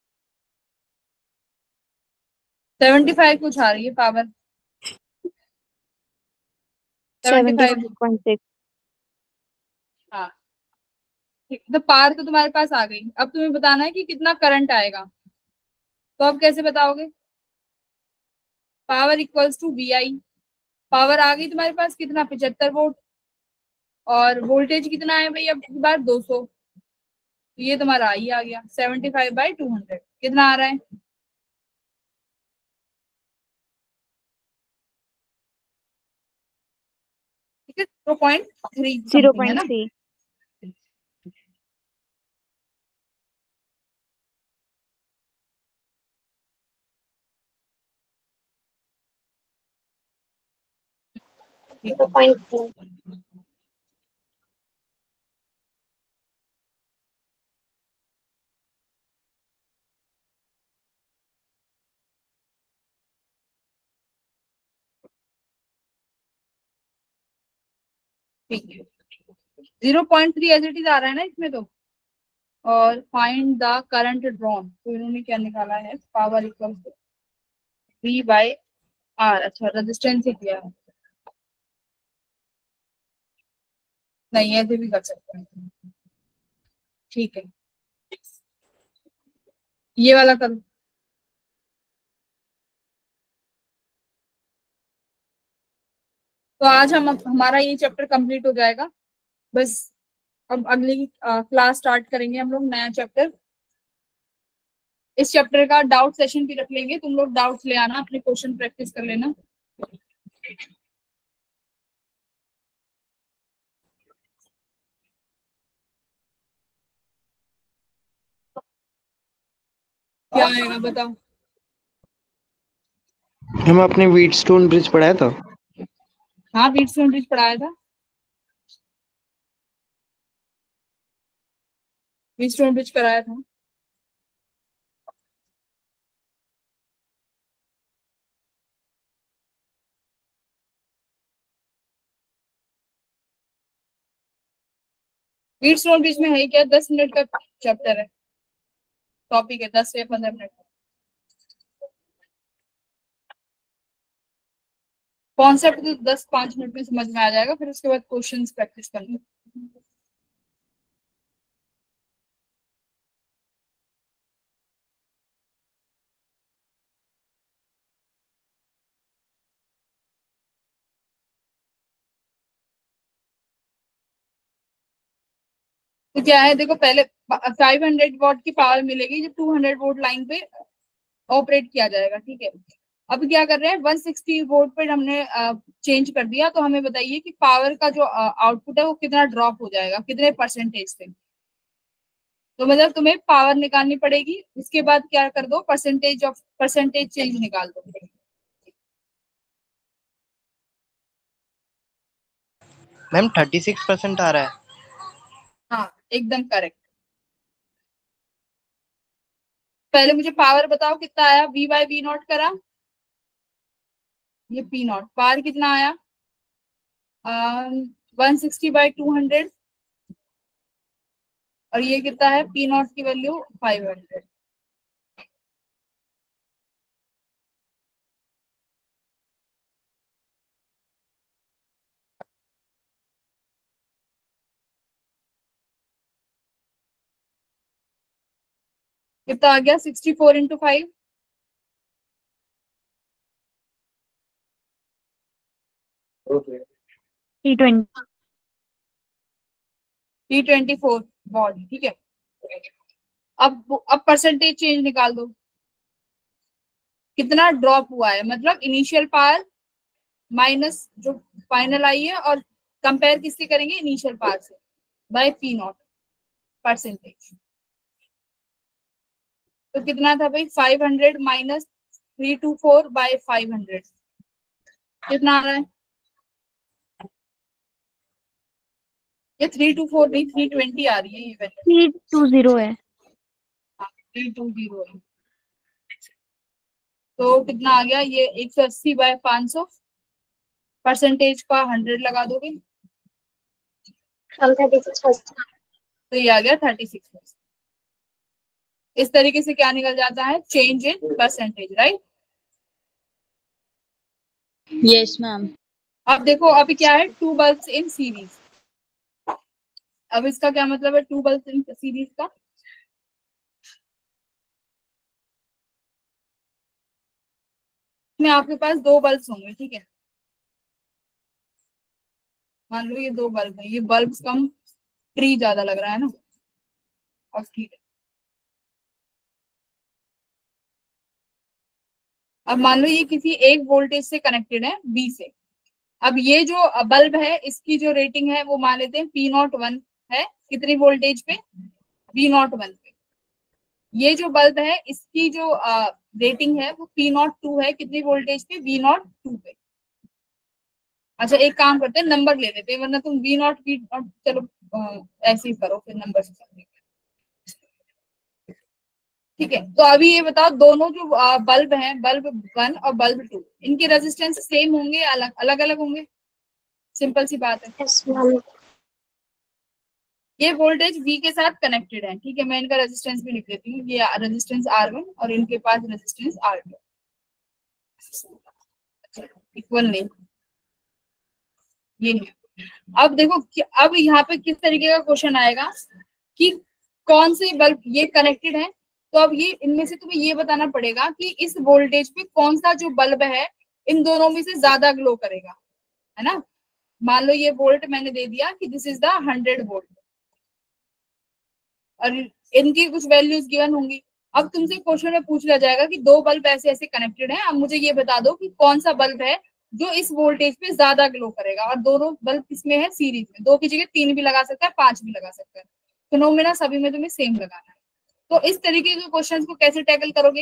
Seventy five कुछ आ रही है power. Seventy seventy five point six. हाँ ठीक, तो पार तो तुम्हारे पास आ गई। अब तुम्हें बताना है कि कितना करंट आएगा। तो अब कैसे बताओगे? Power equals to V I. Power आ गई तुम्हारे पास कितना, पिछहत्तर वोल्ट। और वोल्टेज कितना है भाई अब की बार, दो सौ। तो ये तुम्हारा आई आ गया, seventy five by two hundred कितना आ रहा है? ठीक है, zero point three zero something है पॉइंट ना। Three zero point three. ठीक है, zero point three as it is आ रहा है ना इसमें तो। और फाइंड द करंट ड्रॉन, तो इन्होंने क्या निकाला है, power equal to V by R. अच्छा, रेजिस्टेंस ही किया है, नहीं ऐसे भी कर सकते हैं। ठीक है, ये वाला करो। तो आज हम हमारा ये चैप्टर कंप्लीट हो जाएगा बस। अब अगली क्लास स्टार्ट करेंगे हम लोग नया चैप्टर। इस चैप्टर का डाउट सेशन भी रख लेंगे, तुम लोग डाउट्स ले आना, अपने क्वेश्चन प्रैक्टिस कर लेना। क्या आएगा बताओ? हम आपने व्हीटस्टोन ब्रिज पढ़ाया था। हाँ, व्हीटस्टोन ब्रिज पढ़ाया था। व्हीटस्टोन ब्रिज कराया था। व्हीटस्टोन ब्रिज में है क्या, दस मिनट का चैप्टर है, टॉपिक है, दस से पंद्रह मिनट। कॉन्सेप्ट तो दस पांच मिनट में समझ में आ जाएगा, फिर उसके बाद क्वेश्चंस प्रैक्टिस करना। तो क्या है देखो, पहले फाइव हंड्रेड वॉट की पावर मिलेगी जब टू हंड्रेड वोल्ट लाइन पे ऑपरेट किया जाएगा। ठीक है, अब क्या कर रहे हैं, वन सिक्सटी वोल्ट पे हमने चेंज कर दिया। तो हमें बताइए कि पावर का जो आउटपुट है वो कितना ड्रॉप हो जाएगा, कितने परसेंटेज से। तो मतलब तुम्हें पावर निकालनी पड़ेगी, उसके बाद क्या कर दो, परसेंटेज ऑफ परसेंटेज चेंज निकाल दो। मैम थर्टी सिक्स परसेंट आ रहा है। हाँ एकदम करेक्ट। पहले मुझे पावर बताओ कितना आया, वी बाई वी नॉट करा, ये पी नॉट। पावर कितना आया, one sixty by two hundred. और ये कितना है, पी नॉट की वैल्यू फाइव हंड्रेड। कितना आ गया, sixty four into five, T twenty T twenty four watt. ठीक है, अब अब परसेंटेज चेंज निकाल दो, कितना ड्रॉप हुआ है, मतलब इनिशियल पावर माइनस जो फाइनल आई है, और कंपेयर किससे करेंगे, इनिशियल पावर से, बाय पी नॉट परसेंटेज। तो कितना था भाई, five hundred minus three two four by five hundred, कितना आ रहा है? ये थ्री टू फोर नहीं, थ्री ट्वेंटी आ रही है ये वैल्यू। थ्री टू जीरो है। थ्री टू जीरो है। तो कितना आ गया ये, एक सौ अस्सी बाय पांच सौ, परसेंटेज का हंड्रेड लगा दोगे From thirty-six percent. तो ये आ गया थर्टी सिक्स परसेंट। इस तरीके से क्या निकल जाता है, change in percentage, right. Yes ma'am. अब देखो अभी क्या है, टू बल्ब्स इन सीरीज। अब इसका क्या मतलब है टू बल्ब्स इन सीरीज का? में आपके पास दो बल्ब्स होंगे, ठीक है, मान लो ये दो बल्ब है, ये बल्ब्स कम ट्री ज्यादा लग रहा है ना, अब ठीक है। अब मान लो ये किसी एक वोल्टेज से कनेक्टेड है बी से। अब ये जो बल्ब है इसकी जो रेटिंग है वो मान लेते हैं पी नॉट वन है, कितनी वोल्टेज पे? बी नॉट वन पे। ये जो बल्ब है इसकी जो रेटिंग है वो पी नॉट टू है, कितनी वोल्टेज पे? बी नॉट टू पे। अच्छा एक काम करते हैं, नंबर ले लेते हैं, वरना तुम वी नॉट वी नॉट, चलो अ, ऐसे ही करो फिर नंबर से समझेंगे। ठीक है, तो अभी ये बताओ दोनों जो बल्ब हैं, बल्ब वन और बल्ब टू, इनके रेजिस्टेंस सेम होंगे अलग अलग अलग होंगे? सिंपल सी बात है। Yes ma'am. ये वोल्टेज V के साथ कनेक्टेड है, ठीक है, मैं इनका रेजिस्टेंस भी लिख देती हूँ, ये रेजिस्टेंस आर वन और इनके पास रेजिस्टेंस आर टू, इक्वल नहीं ये है। अब देखो अब यहाँ पे किस तरीके का क्वेश्चन आएगा कि कौन से बल्ब ये कनेक्टेड है, तो अब ये इनमें से तुम्हें ये बताना पड़ेगा कि इस वोल्टेज पे कौन सा जो बल्ब है इन दोनों में से ज्यादा ग्लो करेगा, है ना। मान लो ये वोल्ट मैंने दे दिया कि this is the hundred volt और इनकी कुछ वैल्यूज गिवन होंगी। अब तुमसे क्वेश्चन में पूछ लिया जाएगा कि दो बल्ब ऐसे ऐसे कनेक्टेड हैं, अब मुझे ये बता दो कि कौन सा बल्ब है जो इस वोल्टेज पे ज्यादा ग्लो करेगा, और दोनों बल्ब किसमें है? सीरीज में। दो की जगह तीन भी लगा सकता है, पांच भी लगा सकता है, फिनोमेना सभी में तुम्हें सेम लगाना है। तो इस तरीके के क्वेश्चंस को कैसे टैकल करोगे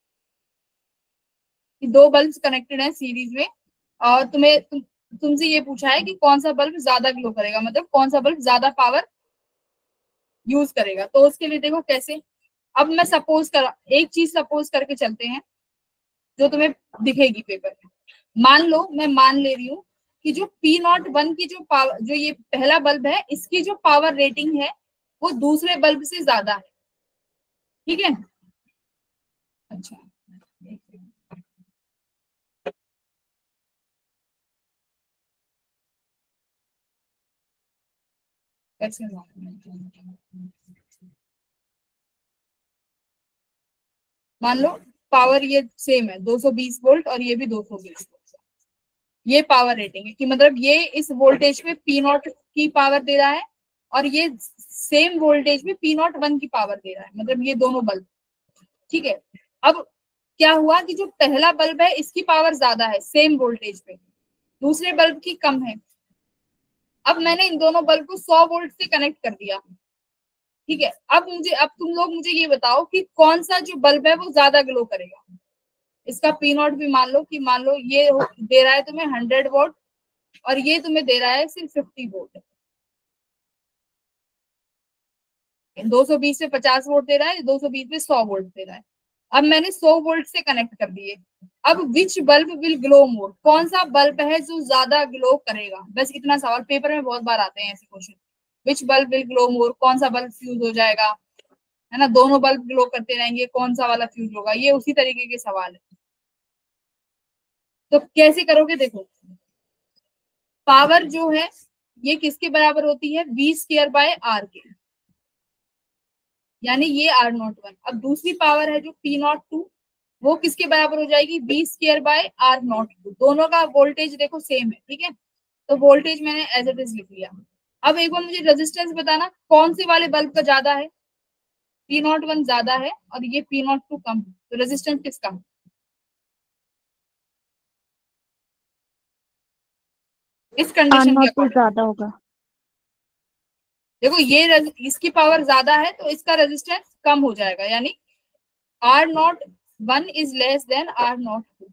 कि दो बल्ब कनेक्टेड है सीरीज में और तुम्हें तुम, तुमसे ये पूछा है कि कौन सा बल्ब ज्यादा ग्लो करेगा, मतलब कौन सा बल्ब ज्यादा पावर यूज करेगा। तो उसके लिए देखो कैसे, अब मैं सपोज कर एक चीज सपोज करके चलते हैं जो तुम्हें दिखेगी पेपर में। मान लो मैं मान ले रही हूँ कि जो पी नॉट वन की जो पावर, जो ये पहला बल्ब है इसकी जो पावर रेटिंग है वो दूसरे बल्ब से ज्यादा है, ठीक है। अच्छा कैसे, मान लो पावर ये सेम है दो सौ बीस वोल्ट और ये भी दो सौ बीस वोल्ट, ये पावर रेटिंग है कि मतलब ये इस वोल्टेज पे पी नॉट की पावर दे रहा है और ये सेम वोल्टेज में पी नॉट वन की पावर दे रहा है, मतलब ये दोनों बल्ब, ठीक है। अब क्या हुआ कि जो पहला बल्ब है इसकी पावर ज्यादा है सेम वोल्टेज पे, दूसरे बल्ब की कम है। अब मैंने इन दोनों बल्ब को सौ वोल्ट से कनेक्ट कर दिया, ठीक है। अब मुझे अब तुम लोग मुझे ये बताओ कि कौन सा जो बल्ब है वो ज्यादा ग्लो करेगा। इसका पी नॉट भी मान लो कि मान लो ये दे रहा है तुम्हें हंड्रेड वोल्ट और ये तुम्हें दे रहा है सिर्फ फिफ्टी वोल्ट, दो सौ बीस से पचास वोल्ट दे रहा है, दो सौ बीस में सौ वोल्ट दे रहा है। अब मैंने सौ वोल्ट से कनेक्ट कर दिए। अब which bulb will glow more, कौन सा बल्ब है जो ज्यादा ग्लो करेगा, बस इतना सवाल पेपर में बहुत बार आते हैं ऐसे question. Which bulb will glow more, कौन सा बल्ब फ्यूज हो जाएगा, है ना, दोनों बल्ब ग्लो करते रहेंगे, कौन सा वाला फ्यूज होगा, ये उसी तरीके के सवाल है। तो कैसे करोगे, देखो पावर जो है ये किसके बराबर होती है? वी स्क्वायर बाय आर के, यानी ये आर नॉट वन। अब दूसरी पावर है जो पी नॉट टू, वो किसके बराबर हो जाएगी? B square by R not two. दोनों का वोल्टेज देखो सेम है, ठीक है, तो वोल्टेज मैंने एज इट इज लिख लिया। अब एक बार मुझे रेजिस्टेंस बताना कौन से वाले बल्ब का ज्यादा है? पी नॉट वन ज्यादा है और ये पी नॉट टू कम है, तो रेजिस्टेंस किसका? इस आर कंडीशन के नॉट टू अकॉर्डिंग ज्यादा होगा। देखो ये रज- इसकी पावर ज्यादा है तो इसका रेजिस्टेंस कम हो जाएगा, यानी R not one is less than R not two.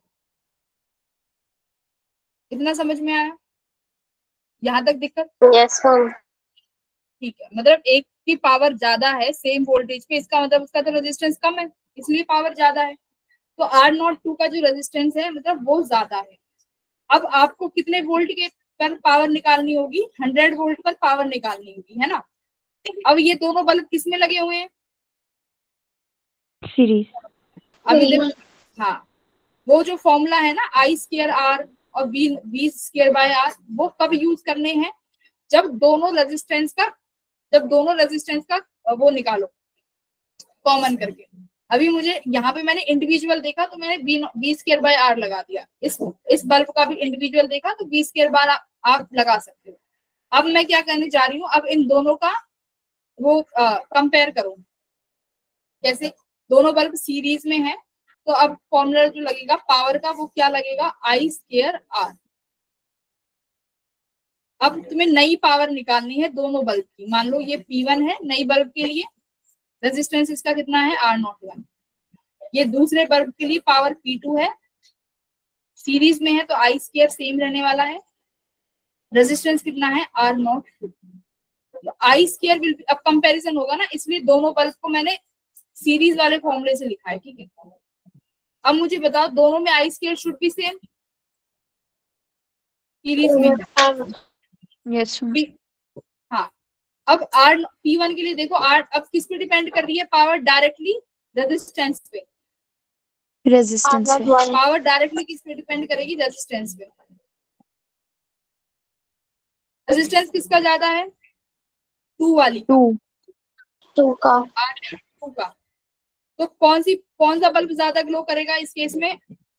इतना समझ में आया? यहाँ तक दिक्कत? Yes ma'am. ठीक है, मतलब एक की पावर ज्यादा है सेम वोल्टेज पे, इसका मतलब उसका तो रेजिस्टेंस कम है इसलिए पावर ज्यादा है। तो आर नॉट टू का जो रेजिस्टेंस है मतलब वो ज्यादा है। अब आपको कितने वोल्ट के पर पावर निकालनी होगी? हंड्रेड वोल्ट पर पावर निकालनी होगी, है ना। अब ये दोनों बल्ब किसमें लगे हुए हैं? सीरीज। अभी देखो, हाँ वो जो फॉर्मूला है ना आई स्क्र आर और V V square by R वो कब यूज करने हैं, जब दोनों रेजिस्टेंस का जब दोनों रेजिस्टेंस का वो निकालो कॉमन करके। अभी मुझे यहाँ पे मैंने इंडिविजुअल देखा तो मैंने B B square by R लगा दिया, इस इस बल्ब का भी इंडिविजुअल देखा तो बी स्क्वायर बाय आप लगा सकते हो। अब मैं क्या करने जा रही हूँ, अब इन दोनों का वो कंपेयर करो, जैसे दोनों बल्ब सीरीज में है तो अब फॉर्मूला जो लगेगा पावर का वो क्या लगेगा, आई स्क्वायर आर। अब तुम्हें नई पावर निकालनी है दोनों बल्ब की। मान लो ये पी वन है नई बल्ब के लिए, रेजिस्टेंस इसका कितना है आर नॉट वन। ये दूसरे बल्ब के लिए पावर पी टू है, सीरीज में है तो आई स्क्वायर सेम रहने वाला है, रेजिस्टेंस कितना है R not two. I square will अब कंपैरिजन होगा ना, इसलिए दोनों बल्ब को मैंने सीरीज वाले फॉर्मूले से लिखा है, ठीक है। अब मुझे बताओ दोनों में I square should be same, series में यस हाँ। अब आर पी वन के लिए देखो आर अब किस पे डिपेंड कर रही है पावर, डायरेक्टली रेजिस्टेंस पे। रेजिस्टेंस पे पावर डायरेक्टली किस पे डिपेंड करेगी, रेजिस्टेंस पे। रेजिस्टेंस किसका ज्यादा है, टू वाली टू टू का टू का। तो कौन सी कौन सा बल्ब ज्यादा ग्लो करेगा इस केस में,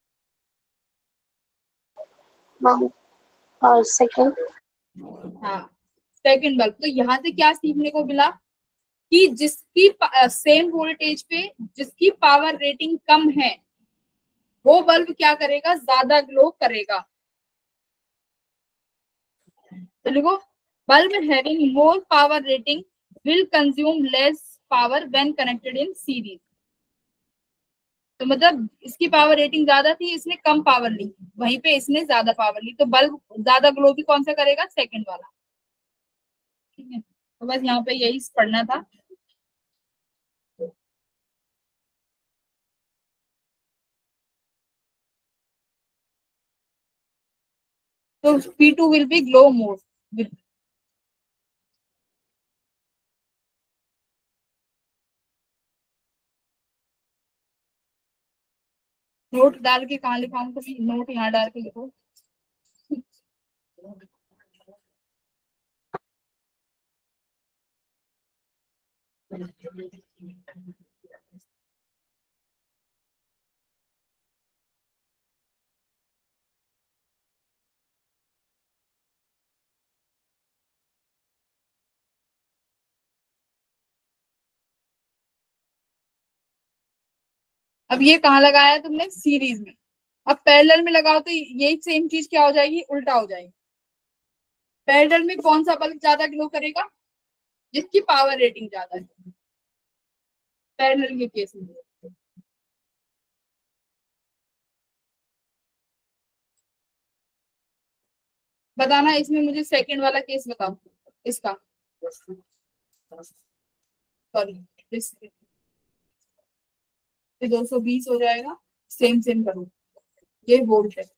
और सेकंड हाँ सेकंड बल्ब। तो यहाँ से क्या सीखने को मिला कि जिसकी सेम वोल्टेज पे जिसकी पावर रेटिंग कम है वो बल्ब क्या करेगा, ज्यादा ग्लो करेगा। तो देखो bulb having more power rating will consume less power when connected in series. तो मतलब इसकी पावर रेटिंग ज्यादा थी, इसने कम पावर ली, वहीं पे इसने ज्यादा पावर ली, तो बल्ब ज्यादा ग्लो भी कौन सा करेगा, सेकंड वाला, ठीक है। तो बस यहाँ पे यही पढ़ना था। तो P two will be glow more. Note डाल के कहाँ लिखाऊं, तो नोट यहाँ डाल के लिखो। अब ये कहाँ लगाया है तुमने, सीरीज में। अब पैरेलल में लगाओ तो यही सेम चीज क्या हो जाएगी, उल्टा हो जाएगी। पैरेलल में कौन सा बल्ब ज्यादा ग्लो करेगा, जिसकी पावर रेटिंग ज्यादा है, पैरेलल के केस में। बताना इसमें मुझे सेकंड वाला केस बताओ इसका, सॉरी दो सौ बीस हो जाएगा, सेम सेम करो, ये वोल्ट है।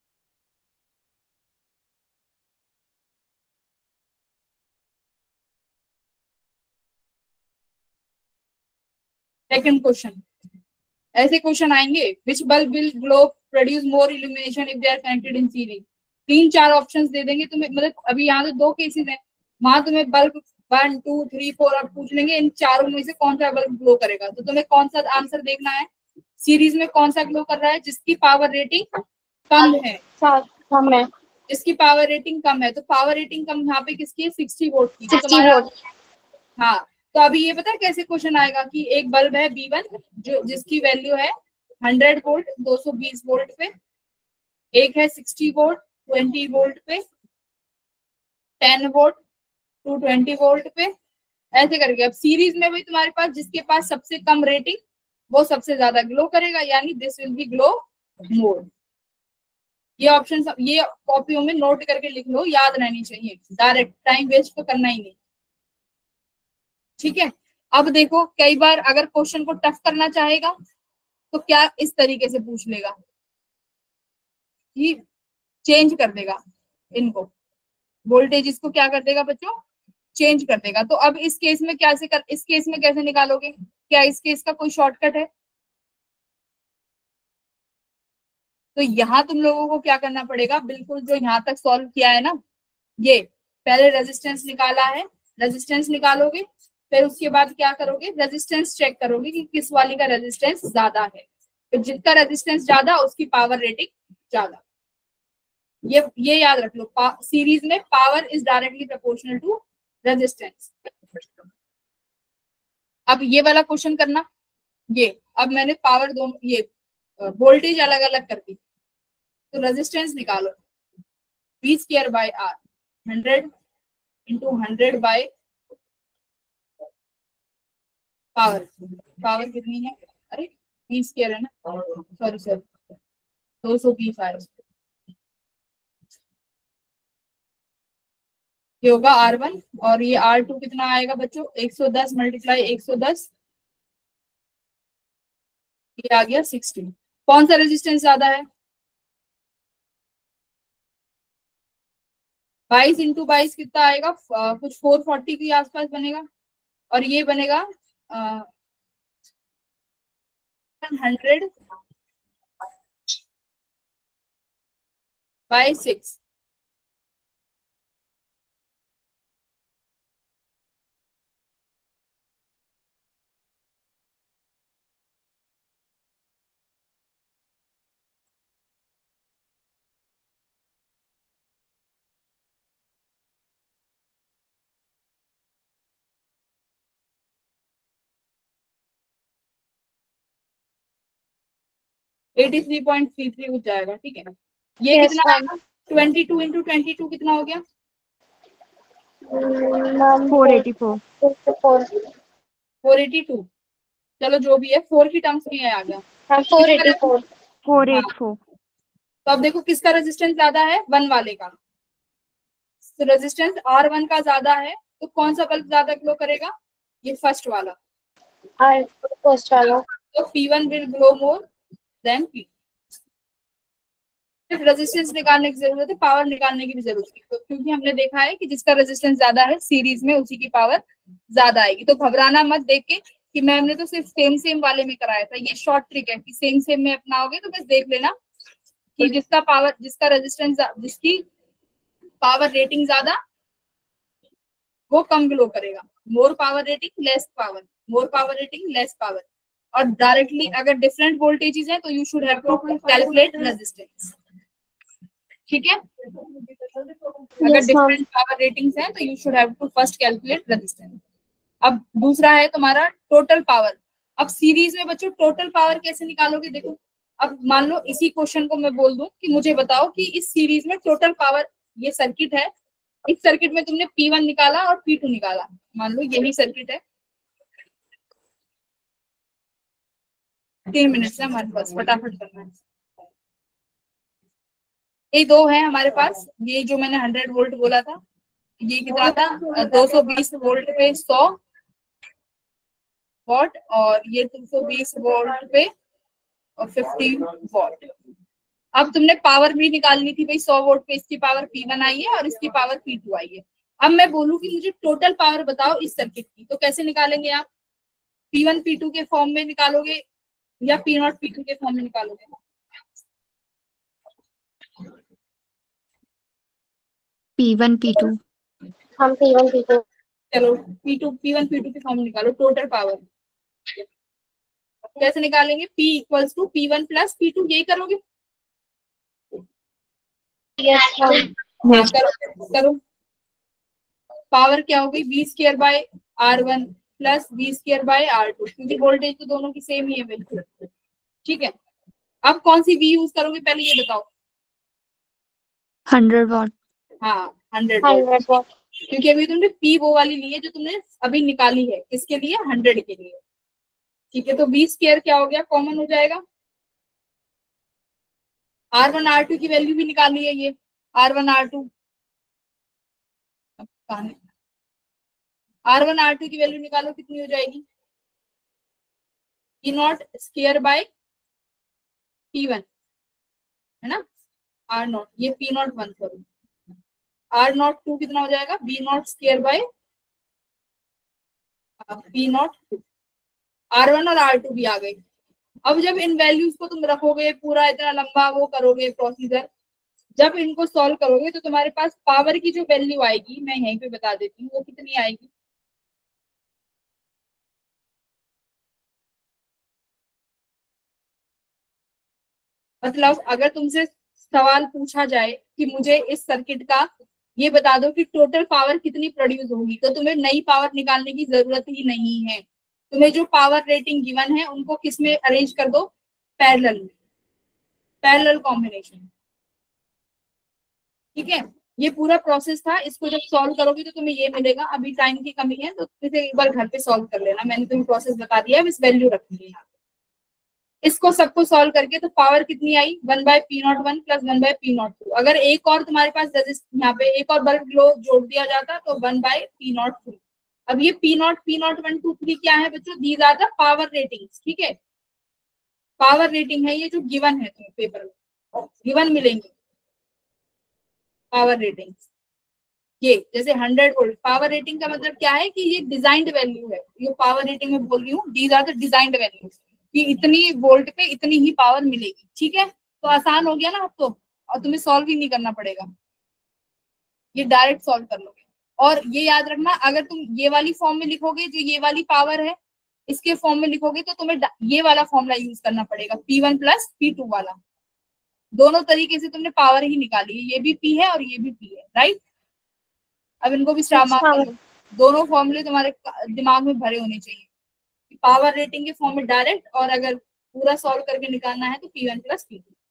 सेकंड क्वेश्चन, ऐसे क्वेश्चन आएंगे, which bulb will glow produce more illumination if they are connected in series. तीन चार ऑप्शंस दे देंगे तुम्हें, मतलब अभी यहाँ तो दो केसेस हैं, वहां तुम्हें bulb one two three four अब पूछ लेंगे इन चारों में से कौन सा बल्ब ग्लो करेगा। तो तुम्हें कौन सा आंसर देखना है, सीरीज में कौन सा ग्लो कर रहा है, जिसकी पावर रेटिंग कम है, कम है, जिसकी पावर रेटिंग कम है। तो पावर रेटिंग कम यहाँ पे किसकी है, सिक्सटी वोल्ट की। तो सिक्सटी तुम्हारा वोल्ट। हाँ, तो अभी ये पता है कैसे क्वेश्चन आएगा कि एक बल्ब है बी वन जो जिसकी वैल्यू है हंड्रेड वोल्ट दो सौ बीस वोल्ट पे, एक है सिक्सटी वोल्ट ट्वेंटी वोल्ट पे, ten volt two twenty volt पे, ऐसे करके। अब सीरीज में भी तुम्हारे पास जिसके पास सबसे कम रेटिंग वो सबसे ज्यादा ग्लो करेगा, यानी this will be glow more. ये ऑप्शन ये कॉपियों में नोट करके लिख लो, याद रहनी चाहिए, डायरेक्ट टाइम वेस्ट तो करना ही नहीं, ठीक है। अब देखो कई बार अगर क्वेश्चन को टफ करना चाहेगा तो क्या इस तरीके से पूछ लेगा कि चेंज कर देगा इनको, वोल्टेज इसको क्या कर देगा बच्चों, चेंज कर देगा। तो अब इस केस में कैसे कर इस केस में कैसे निकालोगे, क्या इस केस का कोई शॉर्टकट है, तो यहाँ तुम लोगों को क्या करना पड़ेगा, बिल्कुल जो यहाँ तक सॉल्व किया है ना, ये पहले रेजिस्टेंस निकाला है, रेजिस्टेंस निकालोगे, फिर उसके बाद क्या करोगे, रेजिस्टेंस चेक करोगे कि किस वाली का रेजिस्टेंस ज्यादा है। तो जिसका रेजिस्टेंस ज्यादा उसकी पावर रेटिंग ज्यादा। ये ये याद रख लो, सीरीज में power is directly proportional to resistance. अब ये वाला क्वेश्चन करना, ये अब मैंने पावर दोनों, ये वोल्टेज अलग अलग कर दी, तो रेजिस्टेंस निकालो, V square by R, hundred into hundred by power, power कितनी है, अरे वी स्क्वायर है ना, सॉरी सॉरी दो सौ बीस आए, ये होगा आर वन, और ये आर टू कितना आएगा बच्चों, एक सौ दस मल्टीप्लाई एक सौ दस, ये आ गया सिक्सटी। कौन सा रेजिस्टेंस ज्यादा है, बाईस इंटू बाईस कितना आएगा, आ, कुछ फोर फोर्टी के आसपास बनेगा, और ये बनेगा hundred by six, eighty three point three three हो जाएगा, ठीक है। ये Yes, कितना ma'am. आएगा, twenty two into twenty two कितना हो गया, ma'am four eighty four four four eighty two, चलो जो भी है, फोर की टर्म्स में आ गया, हाँ four eighty four four eight four. तो अब देखो किसका रेजिस्टेंस ज्यादा है, वन वाले का, तो रेजिस्टेंस आर वन का ज्यादा है, तो कौन सा बल्ब ज्यादा ग्लो करेगा, ये फर्स्ट वाला, और फर्स्ट वाला। तो P one will glow more than P. सिर्फ रेजिस्टेंस निकालने की जरूरत है, पावर निकालने की भी जरूरत है, तो क्योंकि हमने देखा है कि जिसका रेजिस्टेंस ज्यादा है सीरीज में उसी की पावर ज्यादा आएगी। तो घबराना मत देख के कि मैम ने तो सिर्फ सेम सेम वाले में कराया था, ये शॉर्ट ट्रिक है कि सेम सेम में अपनाओगे तो बस देख लेना कि जिसका पावर, जिसका रेजिस्टेंस, जिसकी पावर रेटिंग ज्यादा वो कम ग्लो करेगा, more power rating less power, more power rating less power. और डायरेक्टली अगर डिफरेंट वोल्टेजेस हैं तो you should have to calculate resistance, ठीक है। अगर Yes, ma'am. Different power ratings हैं तो you should have to first calculate resistance. अब दूसरा है तुम्हारा टोटल पावर। अब सीरीज में बच्चों टोटल पावर कैसे निकालोगे, देखो अब मान लो इसी क्वेश्चन को मैं बोल दूं कि मुझे बताओ कि इस सीरीज में टोटल पावर, ये सर्किट है, इस सर्किट में तुमने पी वन निकाला और पी टू निकाला, मान लो यही सर्किट है, तीन मिनट से हमारे पास फटाफट करना है। ये दो है हमारे पास, ये जो मैंने हंड्रेड वोल्ट बोला था, ये कितना था, दो सौ बीस वोल्ट पे सौ वॉट, और ये दो सौ बीस वोल्ट पे और फिफ्टी वॉट। अब तुमने पावर भी निकालनी थी भाई, सौ वोल्ट पे इसकी पावर पी वन आई है और इसकी पावर पी टू आई है। अब मैं बोलूँ कि मुझे टोटल पावर बताओ इस सर्किट की, तो कैसे निकालेंगे आप, पी वन पी टू के फॉर्म में निकालोगे या पी नॉट पी टू के फॉर्म में निकालोगे, पी वन पी टू। हम पी वन पी टू। चलो P two P one P two के फॉर्म में निकालो टोटल पावर, कैसे निकालेंगे, P equals to P one plus P two, यही करोगे, यस मैम। हाँ, करो करो। पावर क्या हो गई, V square by R one plus V square by R two, क्योंकि वोल्टेज तो दोनों की सेम ही है बिल्कुल, ठीक है। अब कौन सी V यूज करोगे पहले ये बताओ, हंड्रेड वॉट। हाँ हंड्रेड, हंड्रेड वॉट। क्योंकि अभी तुमने P वो वाली ली है जो तुमने अभी निकाली है, किसके लिए, हंड्रेड के लिए, ठीक है। तो वी स्क्वायर क्या हो गया, कॉमन हो जाएगा, आर वन आर टू की वैल्यू भी निकाली है, ये R one R two, R one R two की वैल्यू निकालो कितनी हो जाएगी, P not square by P one है ना, आर नॉट, ये पी नॉट वन करो, आर नॉट टू कितना हो जाएगा, V not square by P not two, R one और आर टू भी आ गए, अब जब इन वैल्यूज को तुम रखोगे, पूरा इतना लंबा वो करोगे प्रोसीजर, जब इनको सॉल्व करोगे तो तुम्हारे पास पावर की जो वैल्यू आएगी, मैं यहीं पे बता देती हूँ वो कितनी आएगी। मतलब अगर तुमसे सवाल पूछा जाए कि मुझे इस सर्किट का ये बता दो कि टोटल पावर कितनी प्रोड्यूस होगी, तो तुम्हें नई पावर निकालने की जरूरत ही नहीं है। तुम्हें जो पावर रेटिंग गिवन है उनको किस में अरेंज कर दो, पैरेलल में, पैरेलल कॉम्बिनेशन। ठीक है, ये पूरा प्रोसेस था। इसको जब सॉल्व करोगे तो तुम्हें ये मिलेगा। अभी टाइम की कमी है तो इसे एक बार घर पे सॉल्व कर लेना, मैंने तुम्हें प्रोसेस बता दिया है, बस वैल्यू रखनी है यहाँ पे। इसको सबको सॉल्व करके तो पावर कितनी आई, one by P not one plus one by P not two. अगर एक और तुम्हारे पास यहाँ पे एक और बल्ब ग्लो जोड़ दिया जाता तो one by P not two. अब ये P not P not one two three क्या है बच्चों, these are the power ratings. ठीक है, पावर रेटिंग है ये जो गिवन है तुम्हें पेपर में, गिवन मिलेंगे पावर रेटिंग्स। ये जैसे हंड्रेड वोल्ट, पावर रेटिंग का मतलब क्या है कि ये डिजाइंड वैल्यू है। ये पावर रेटिंग में बोल रही हूँ, these are the designed values, कि इतनी वोल्ट पे इतनी ही पावर मिलेगी। ठीक है, तो आसान हो गया ना अब तो, और तुम्हें सॉल्व ही नहीं करना पड़ेगा, ये डायरेक्ट सॉल्व कर लोगे। और ये याद रखना, अगर तुम ये वाली फॉर्म में लिखोगे, जो ये वाली पावर है इसके फॉर्म में लिखोगे तो तुम्हें ये वाला फॉर्मूला यूज करना पड़ेगा, P one plus P two वाला। दोनों तरीके से तुमने पावर ही निकाली है, ये भी पी है और ये भी पी है, राइट। अब इनको भी स्टार मार्क कर दो। दोनों फॉर्मूले तुम्हारे दिमाग में भरे होने चाहिए, पावर रेटिंग के फॉर्म में डायरेक्ट, और अगर पूरा सॉल्व करके निकालना है तो P one plus P two.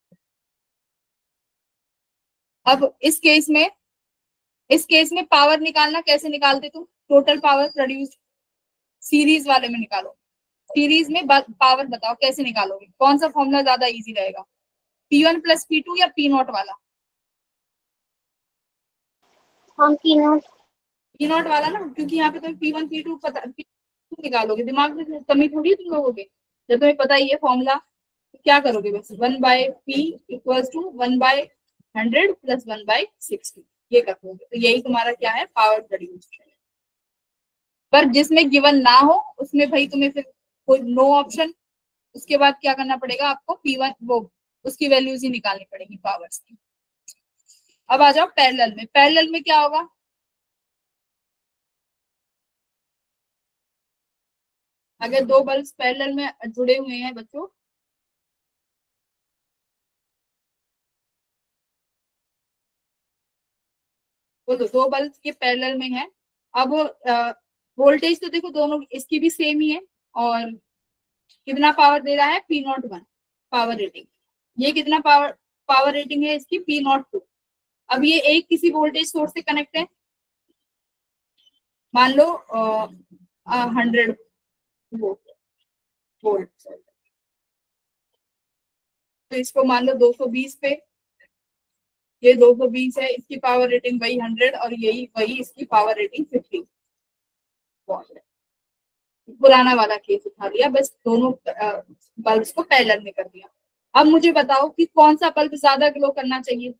अब इस केस में इस केस में पावर निकालना कैसे निकालते तुम, टोटल पावर प्रोड्यूस्ड सीरीज वाले में निकालो। सीरीज में पावर बताओ कैसे निकालोगे, कौन सा फॉर्मूला ज्यादा इजी रहेगा, P one plus P two या पी नॉट वाला? हम पी नॉट पी नॉट वाला ना, क्योंकि यहाँ पे तुम पी वन पी टू पता पी टू निकालोगे, दिमाग में कमी थोड़ी है तुम लोगों के। जब तुम्हें पता ही है फॉर्मूला तो क्या करोगे, बस one by P equals to one by hundred plus one by sixty, ये करोगे। तो यही तुम्हारा क्या है, पावर प्रोड्यूस्ड। पर जिसमें गिवन ना हो उसमें भाई तुम्हें फिर कोई नो ऑप्शन, उसके बाद क्या करना पड़ेगा आपको, पी वन वो उसकी वैल्यूज ही निकालनी पड़ेगी पावर्स की। अब आ जाओ पैरेलल में। पैरेलल में क्या होगा, अगर दो बल्ब पैरेलल में जुड़े हुए हैं बच्चों, बोलो दो बल्ब ये पैरेलल में है। अब वोल्टेज तो देखो दोनों इसकी भी सेम ही है, और कितना पावर दे रहा है, P not one power rating. ये कितना पावर पावर रेटिंग है इसकी, पी नॉट टू। अब ये एक किसी वोल्टेज सोर्स से कनेक्ट है, मान लो हंड्रेड वोल्ट, तो इसको मान लो दो सौ बीस पे, ये दो सौ बीस है, इसकी पावर रेटिंग वही हंड्रेड, और यही वही इसकी पावर रेटिंग फिफ्टी। पुराना वाला केस उठा लिया, बस दोनों बल्ब्स को पैरेलल में कर दिया। अब मुझे बताओ कि कौन सा बल्ब ज्यादा ग्लो करना चाहिए।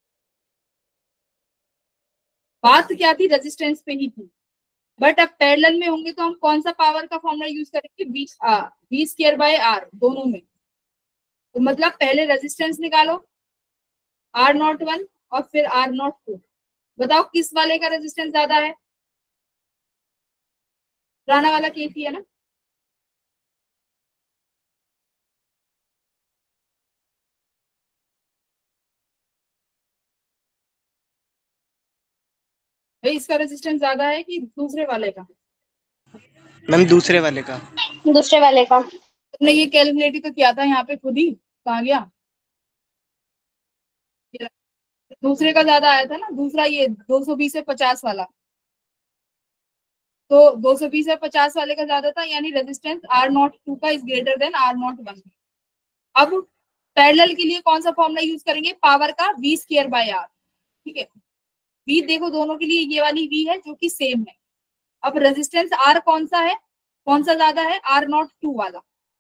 बात क्या थी, रेजिस्टेंस पे ही थी, बट अब पैरेलल में होंगे तो हम कौन सा पावर का फॉर्मूला यूज करेंगे, V R, V square by R दोनों में। तो मतलब पहले रेजिस्टेंस निकालो आर नॉट वन और फिर आर नॉट टू। बताओ किस वाले का रेजिस्टेंस ज्यादा है, पुराना वाला केस ही है ना। भाई इसका रेजिस्टेंस ज्यादा है कि दूसरे वाले का? मैम दूसरे वाले का। दूसरे वाले का। तुमने ये कैलकुलेट तो किया था यहाँ पे खुद ही, कहाँ गया, दूसरे का ज्यादा आया था ना, दूसरा ये दो सौ बीस से पचास वाला, तो दो सौ बीस से पचास वाले का ज्यादा था, यानी रेजिस्टेंस आर नॉट टू का is greater than R not one. अब पैरेलल के लिए कौन सा फॉर्मूला यूज करेंगे, पावर का वी स्क्वायर बाय आर। ठीक है, वी देखो दोनों के लिए ये वाली वी है जो कि सेम है। अब रेजिस्टेंस आर कौन सा है, कौन सा ज्यादा है, आर नॉट टू वाला,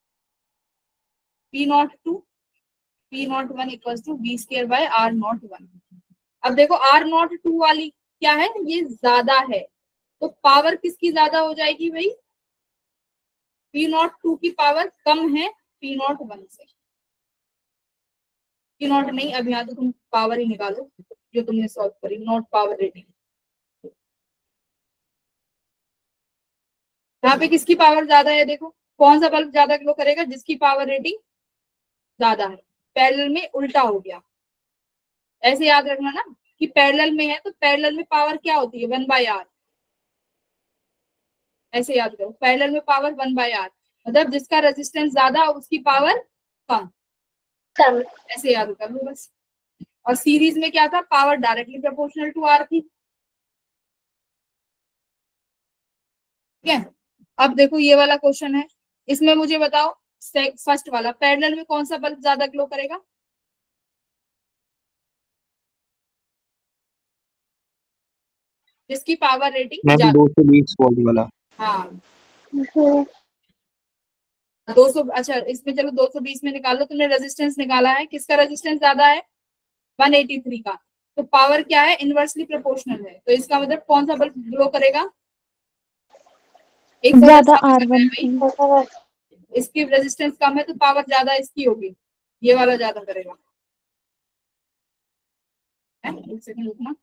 P not two P not one equal to V square by R not one. अब देखो आर नॉट टू वाली क्या है, ये ज्यादा है, तो पावर किसकी ज्यादा हो जाएगी भाई, पी नॉट टू की पावर कम है, पी नॉट वन से। पी नॉट नहीं, अब यहाँ तो तुम पावर ही निकालो जो तुमने सॉल्व करी, नॉट पावर रेटिंग। यहाँ पे किसकी पावर ज्यादा है? देखो कौन सा बल्ब ज्यादा ग्लो करेगा? जिसकी पावर रेटिंग ज्यादा है। पैरेलल में उल्टा हो गया, ऐसे याद रखना ना कि पैरेलल में है तो पैरेलल में पावर क्या होती है? One by R. ऐसे याद करो, पैरेलल में पावर वन बाय आर, मतलब जिसका रेजिस्टेंस ज्यादा उसकी पावर कम। कम। ऐसे याद करो बस। और सीरीज में क्या था? Power directly proportional to R थी। ठीक है, अब देखो ये वाला क्वेश्चन है, इसमें मुझे बताओ फर्स्ट वाला, पैरेलल में कौन सा बल्ब ज्यादा ग्लो करेगा? जिसकी पावर रेटिंग मैम ज्यादा। दो सौ बीस वोल्ट वाला। हाँ हम्म, दो सौ, अच्छा इसमें चलो दो सौ बीस में निकालो, तुमने रेजिस्टेंस निकाला है, किसका रेजिस्टेंस ज्यादा है? वन एटी थ्री का। तो पावर क्या है? इनवर्सली प्रोपोर्शनल है, तो इसका मतलब कौन सा बल्ब ग्लो करेगा? एक ज्यादा फोकस आर कम है वन भाई, बराबर। इसकी रेजिस्टेंस कम है तो पावर ज्यादा इसकी होगी, ये वाला ज्यादा करेगा। है? एक सेकंड रुकना।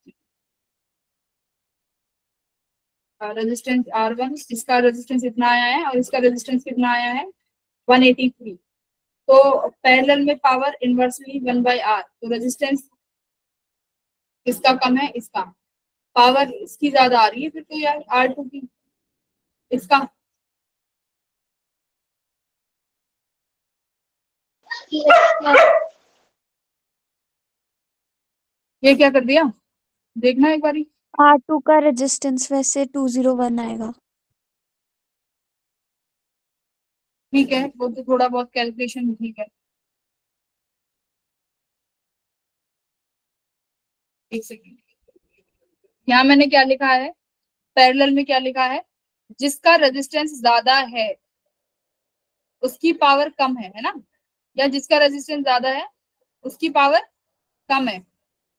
रेजिस्टेंस आर वन, इसका रेजिस्टेंस इतना आया है और इसका रेजिस्टेंस कितना आया है? One eighty three. तो पैरेलल में power inversely one by R, तो रेजिस्टेंस इसका कम है, इसका पावर इसकी ज्यादा आ रही है, फिर तो यार आर टू की इसका। ये क्या कर दिया देखना एक बारी। आर टू का रेजिस्टेंस वैसे टू जीरो वन आएगा। ठीक है, वो तो थोड़ा बहुत कैलकुलेशन ठीक है। एक सेकेंड, यहाँ मैंने क्या लिखा है? पैरेलल में क्या लिखा है? जिसका रेजिस्टेंस ज्यादा है उसकी पावर कम है, है ना? या जिसका रेजिस्टेंस ज्यादा है उसकी पावर कम है।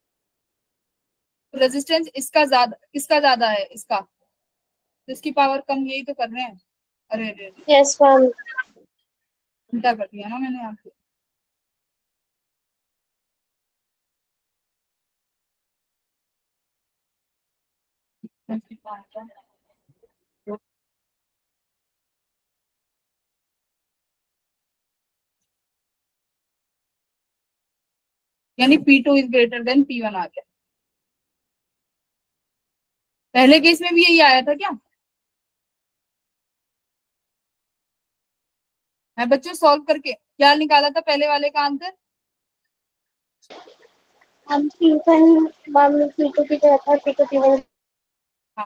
तो रेजिस्टेंस इसका ज्यादा, किसका ज्यादा है? इसका, तो इसकी पावर कम, यही तो कर रहे हैं। अरे अरे अरे, यस मैम। उल्टा कर दिया ना मैंने यहाँ पे। यानी P two is greater than P one आ गया। पहले केस में भी यही आया था क्या? मैं बच्चों सॉल्व करके क्या निकाला था पहले वाले का आंसर? हम P one ma'am P two की जगह पर पी टू पी वन। हाँ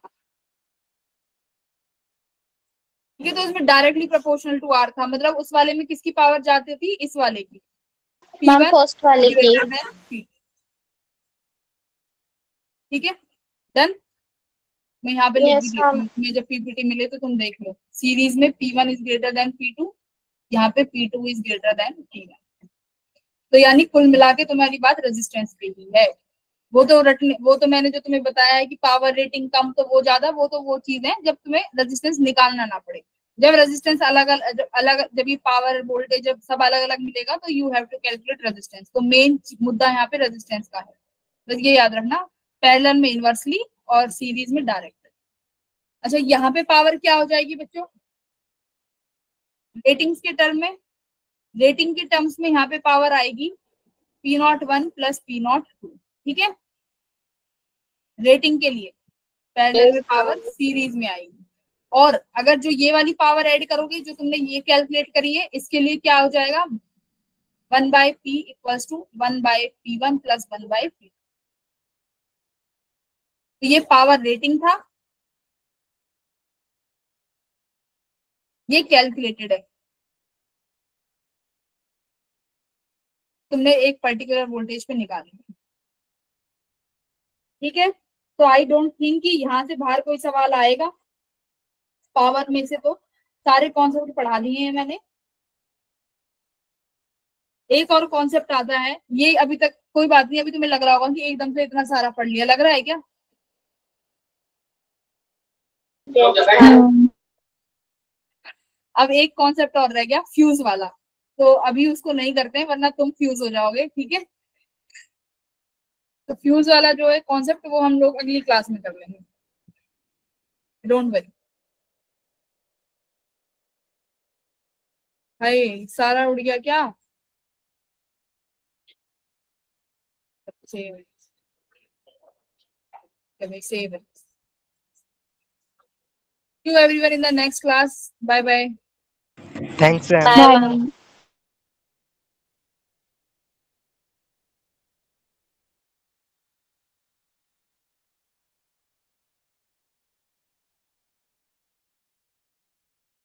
ठीक है, तो इसमें डायरेक्टली प्रोपोर्शनल टू आर था, मतलब उस वाले में किसकी पावर जाती थी? इस वाले की। मैम फर्स्ट वाले की। ठीक है डन। मैं यहाँ पे लिख भी यस देती मैम। हूँ, तुम्हें जब पीपीटी मिले तो तुम देख लो। सीरीज में P one is greater than P two, यहाँ पे P two is greater than P one. तो यानी कुल मिला के तुम्हारी बात रेजिस्टेंस पे ही है। वो तो रटने, वो तो मैंने जो तुम्हें बताया है कि पावर रेटिंग कम तो वो ज्यादा, वो तो वो चीज है जब तुम्हें रेजिस्टेंस निकालना ना पड़े। जब रेजिस्टेंस अलग अलग अलग जब ये पावर वोल्टेज जब सब अलग अलग मिलेगा तो you have to calculate resistance. तो मेन मुद्दा यहाँ पे रेजिस्टेंस का है, बस ये याद रखना। पैरेलल में इनवर्सली और सीरीज में डायरेक्ट। अच्छा यहाँ पे पावर क्या हो जाएगी बच्चों? रेटिंग्स के टर्म में, रेटिंग के टर्म्स में यहाँ पे पावर आएगी P not one plus P not two. ठीक है, रेटिंग के लिए पैरेलल में पावर सीरीज में आएगी। और अगर जो ये वाली पावर ऐड करोगे जो तुमने ये कैलकुलेट करी है, इसके लिए क्या हो जाएगा? One by P equals to one by P one plus one by P. तो ये पावर रेटिंग था, ये कैलकुलेटेड है। तुमने एक पर्टिकुलर वोल्टेज पे निकाली। ठीक है, तो आई डोंट थिंक कि यहाँ से बाहर कोई सवाल आएगा। पावर में से तो सारे कॉन्सेप्ट पढ़ा दिए हैं मैंने। एक और कॉन्सेप्ट आता है, ये अभी तक कोई बात नहीं, अभी तुम्हें लग रहा होगा कि एकदम से इतना सारा पढ़ लिया, लग रहा है क्या? अब एक कॉन्सेप्ट और रह गया, फ्यूज वाला। तो अभी उसको नहीं करते हैं वरना तुम फ्यूज हो जाओगे, ठीक है। तो फ्यूज वाला जो है कॉन्सेप्ट वो हम लोग अगली क्लास में कर लेंगे, डोंट वरी। हाय सारा उड़ गया क्या? Save save you everyone in the next class, bye bye. Thanks Bye. Bye.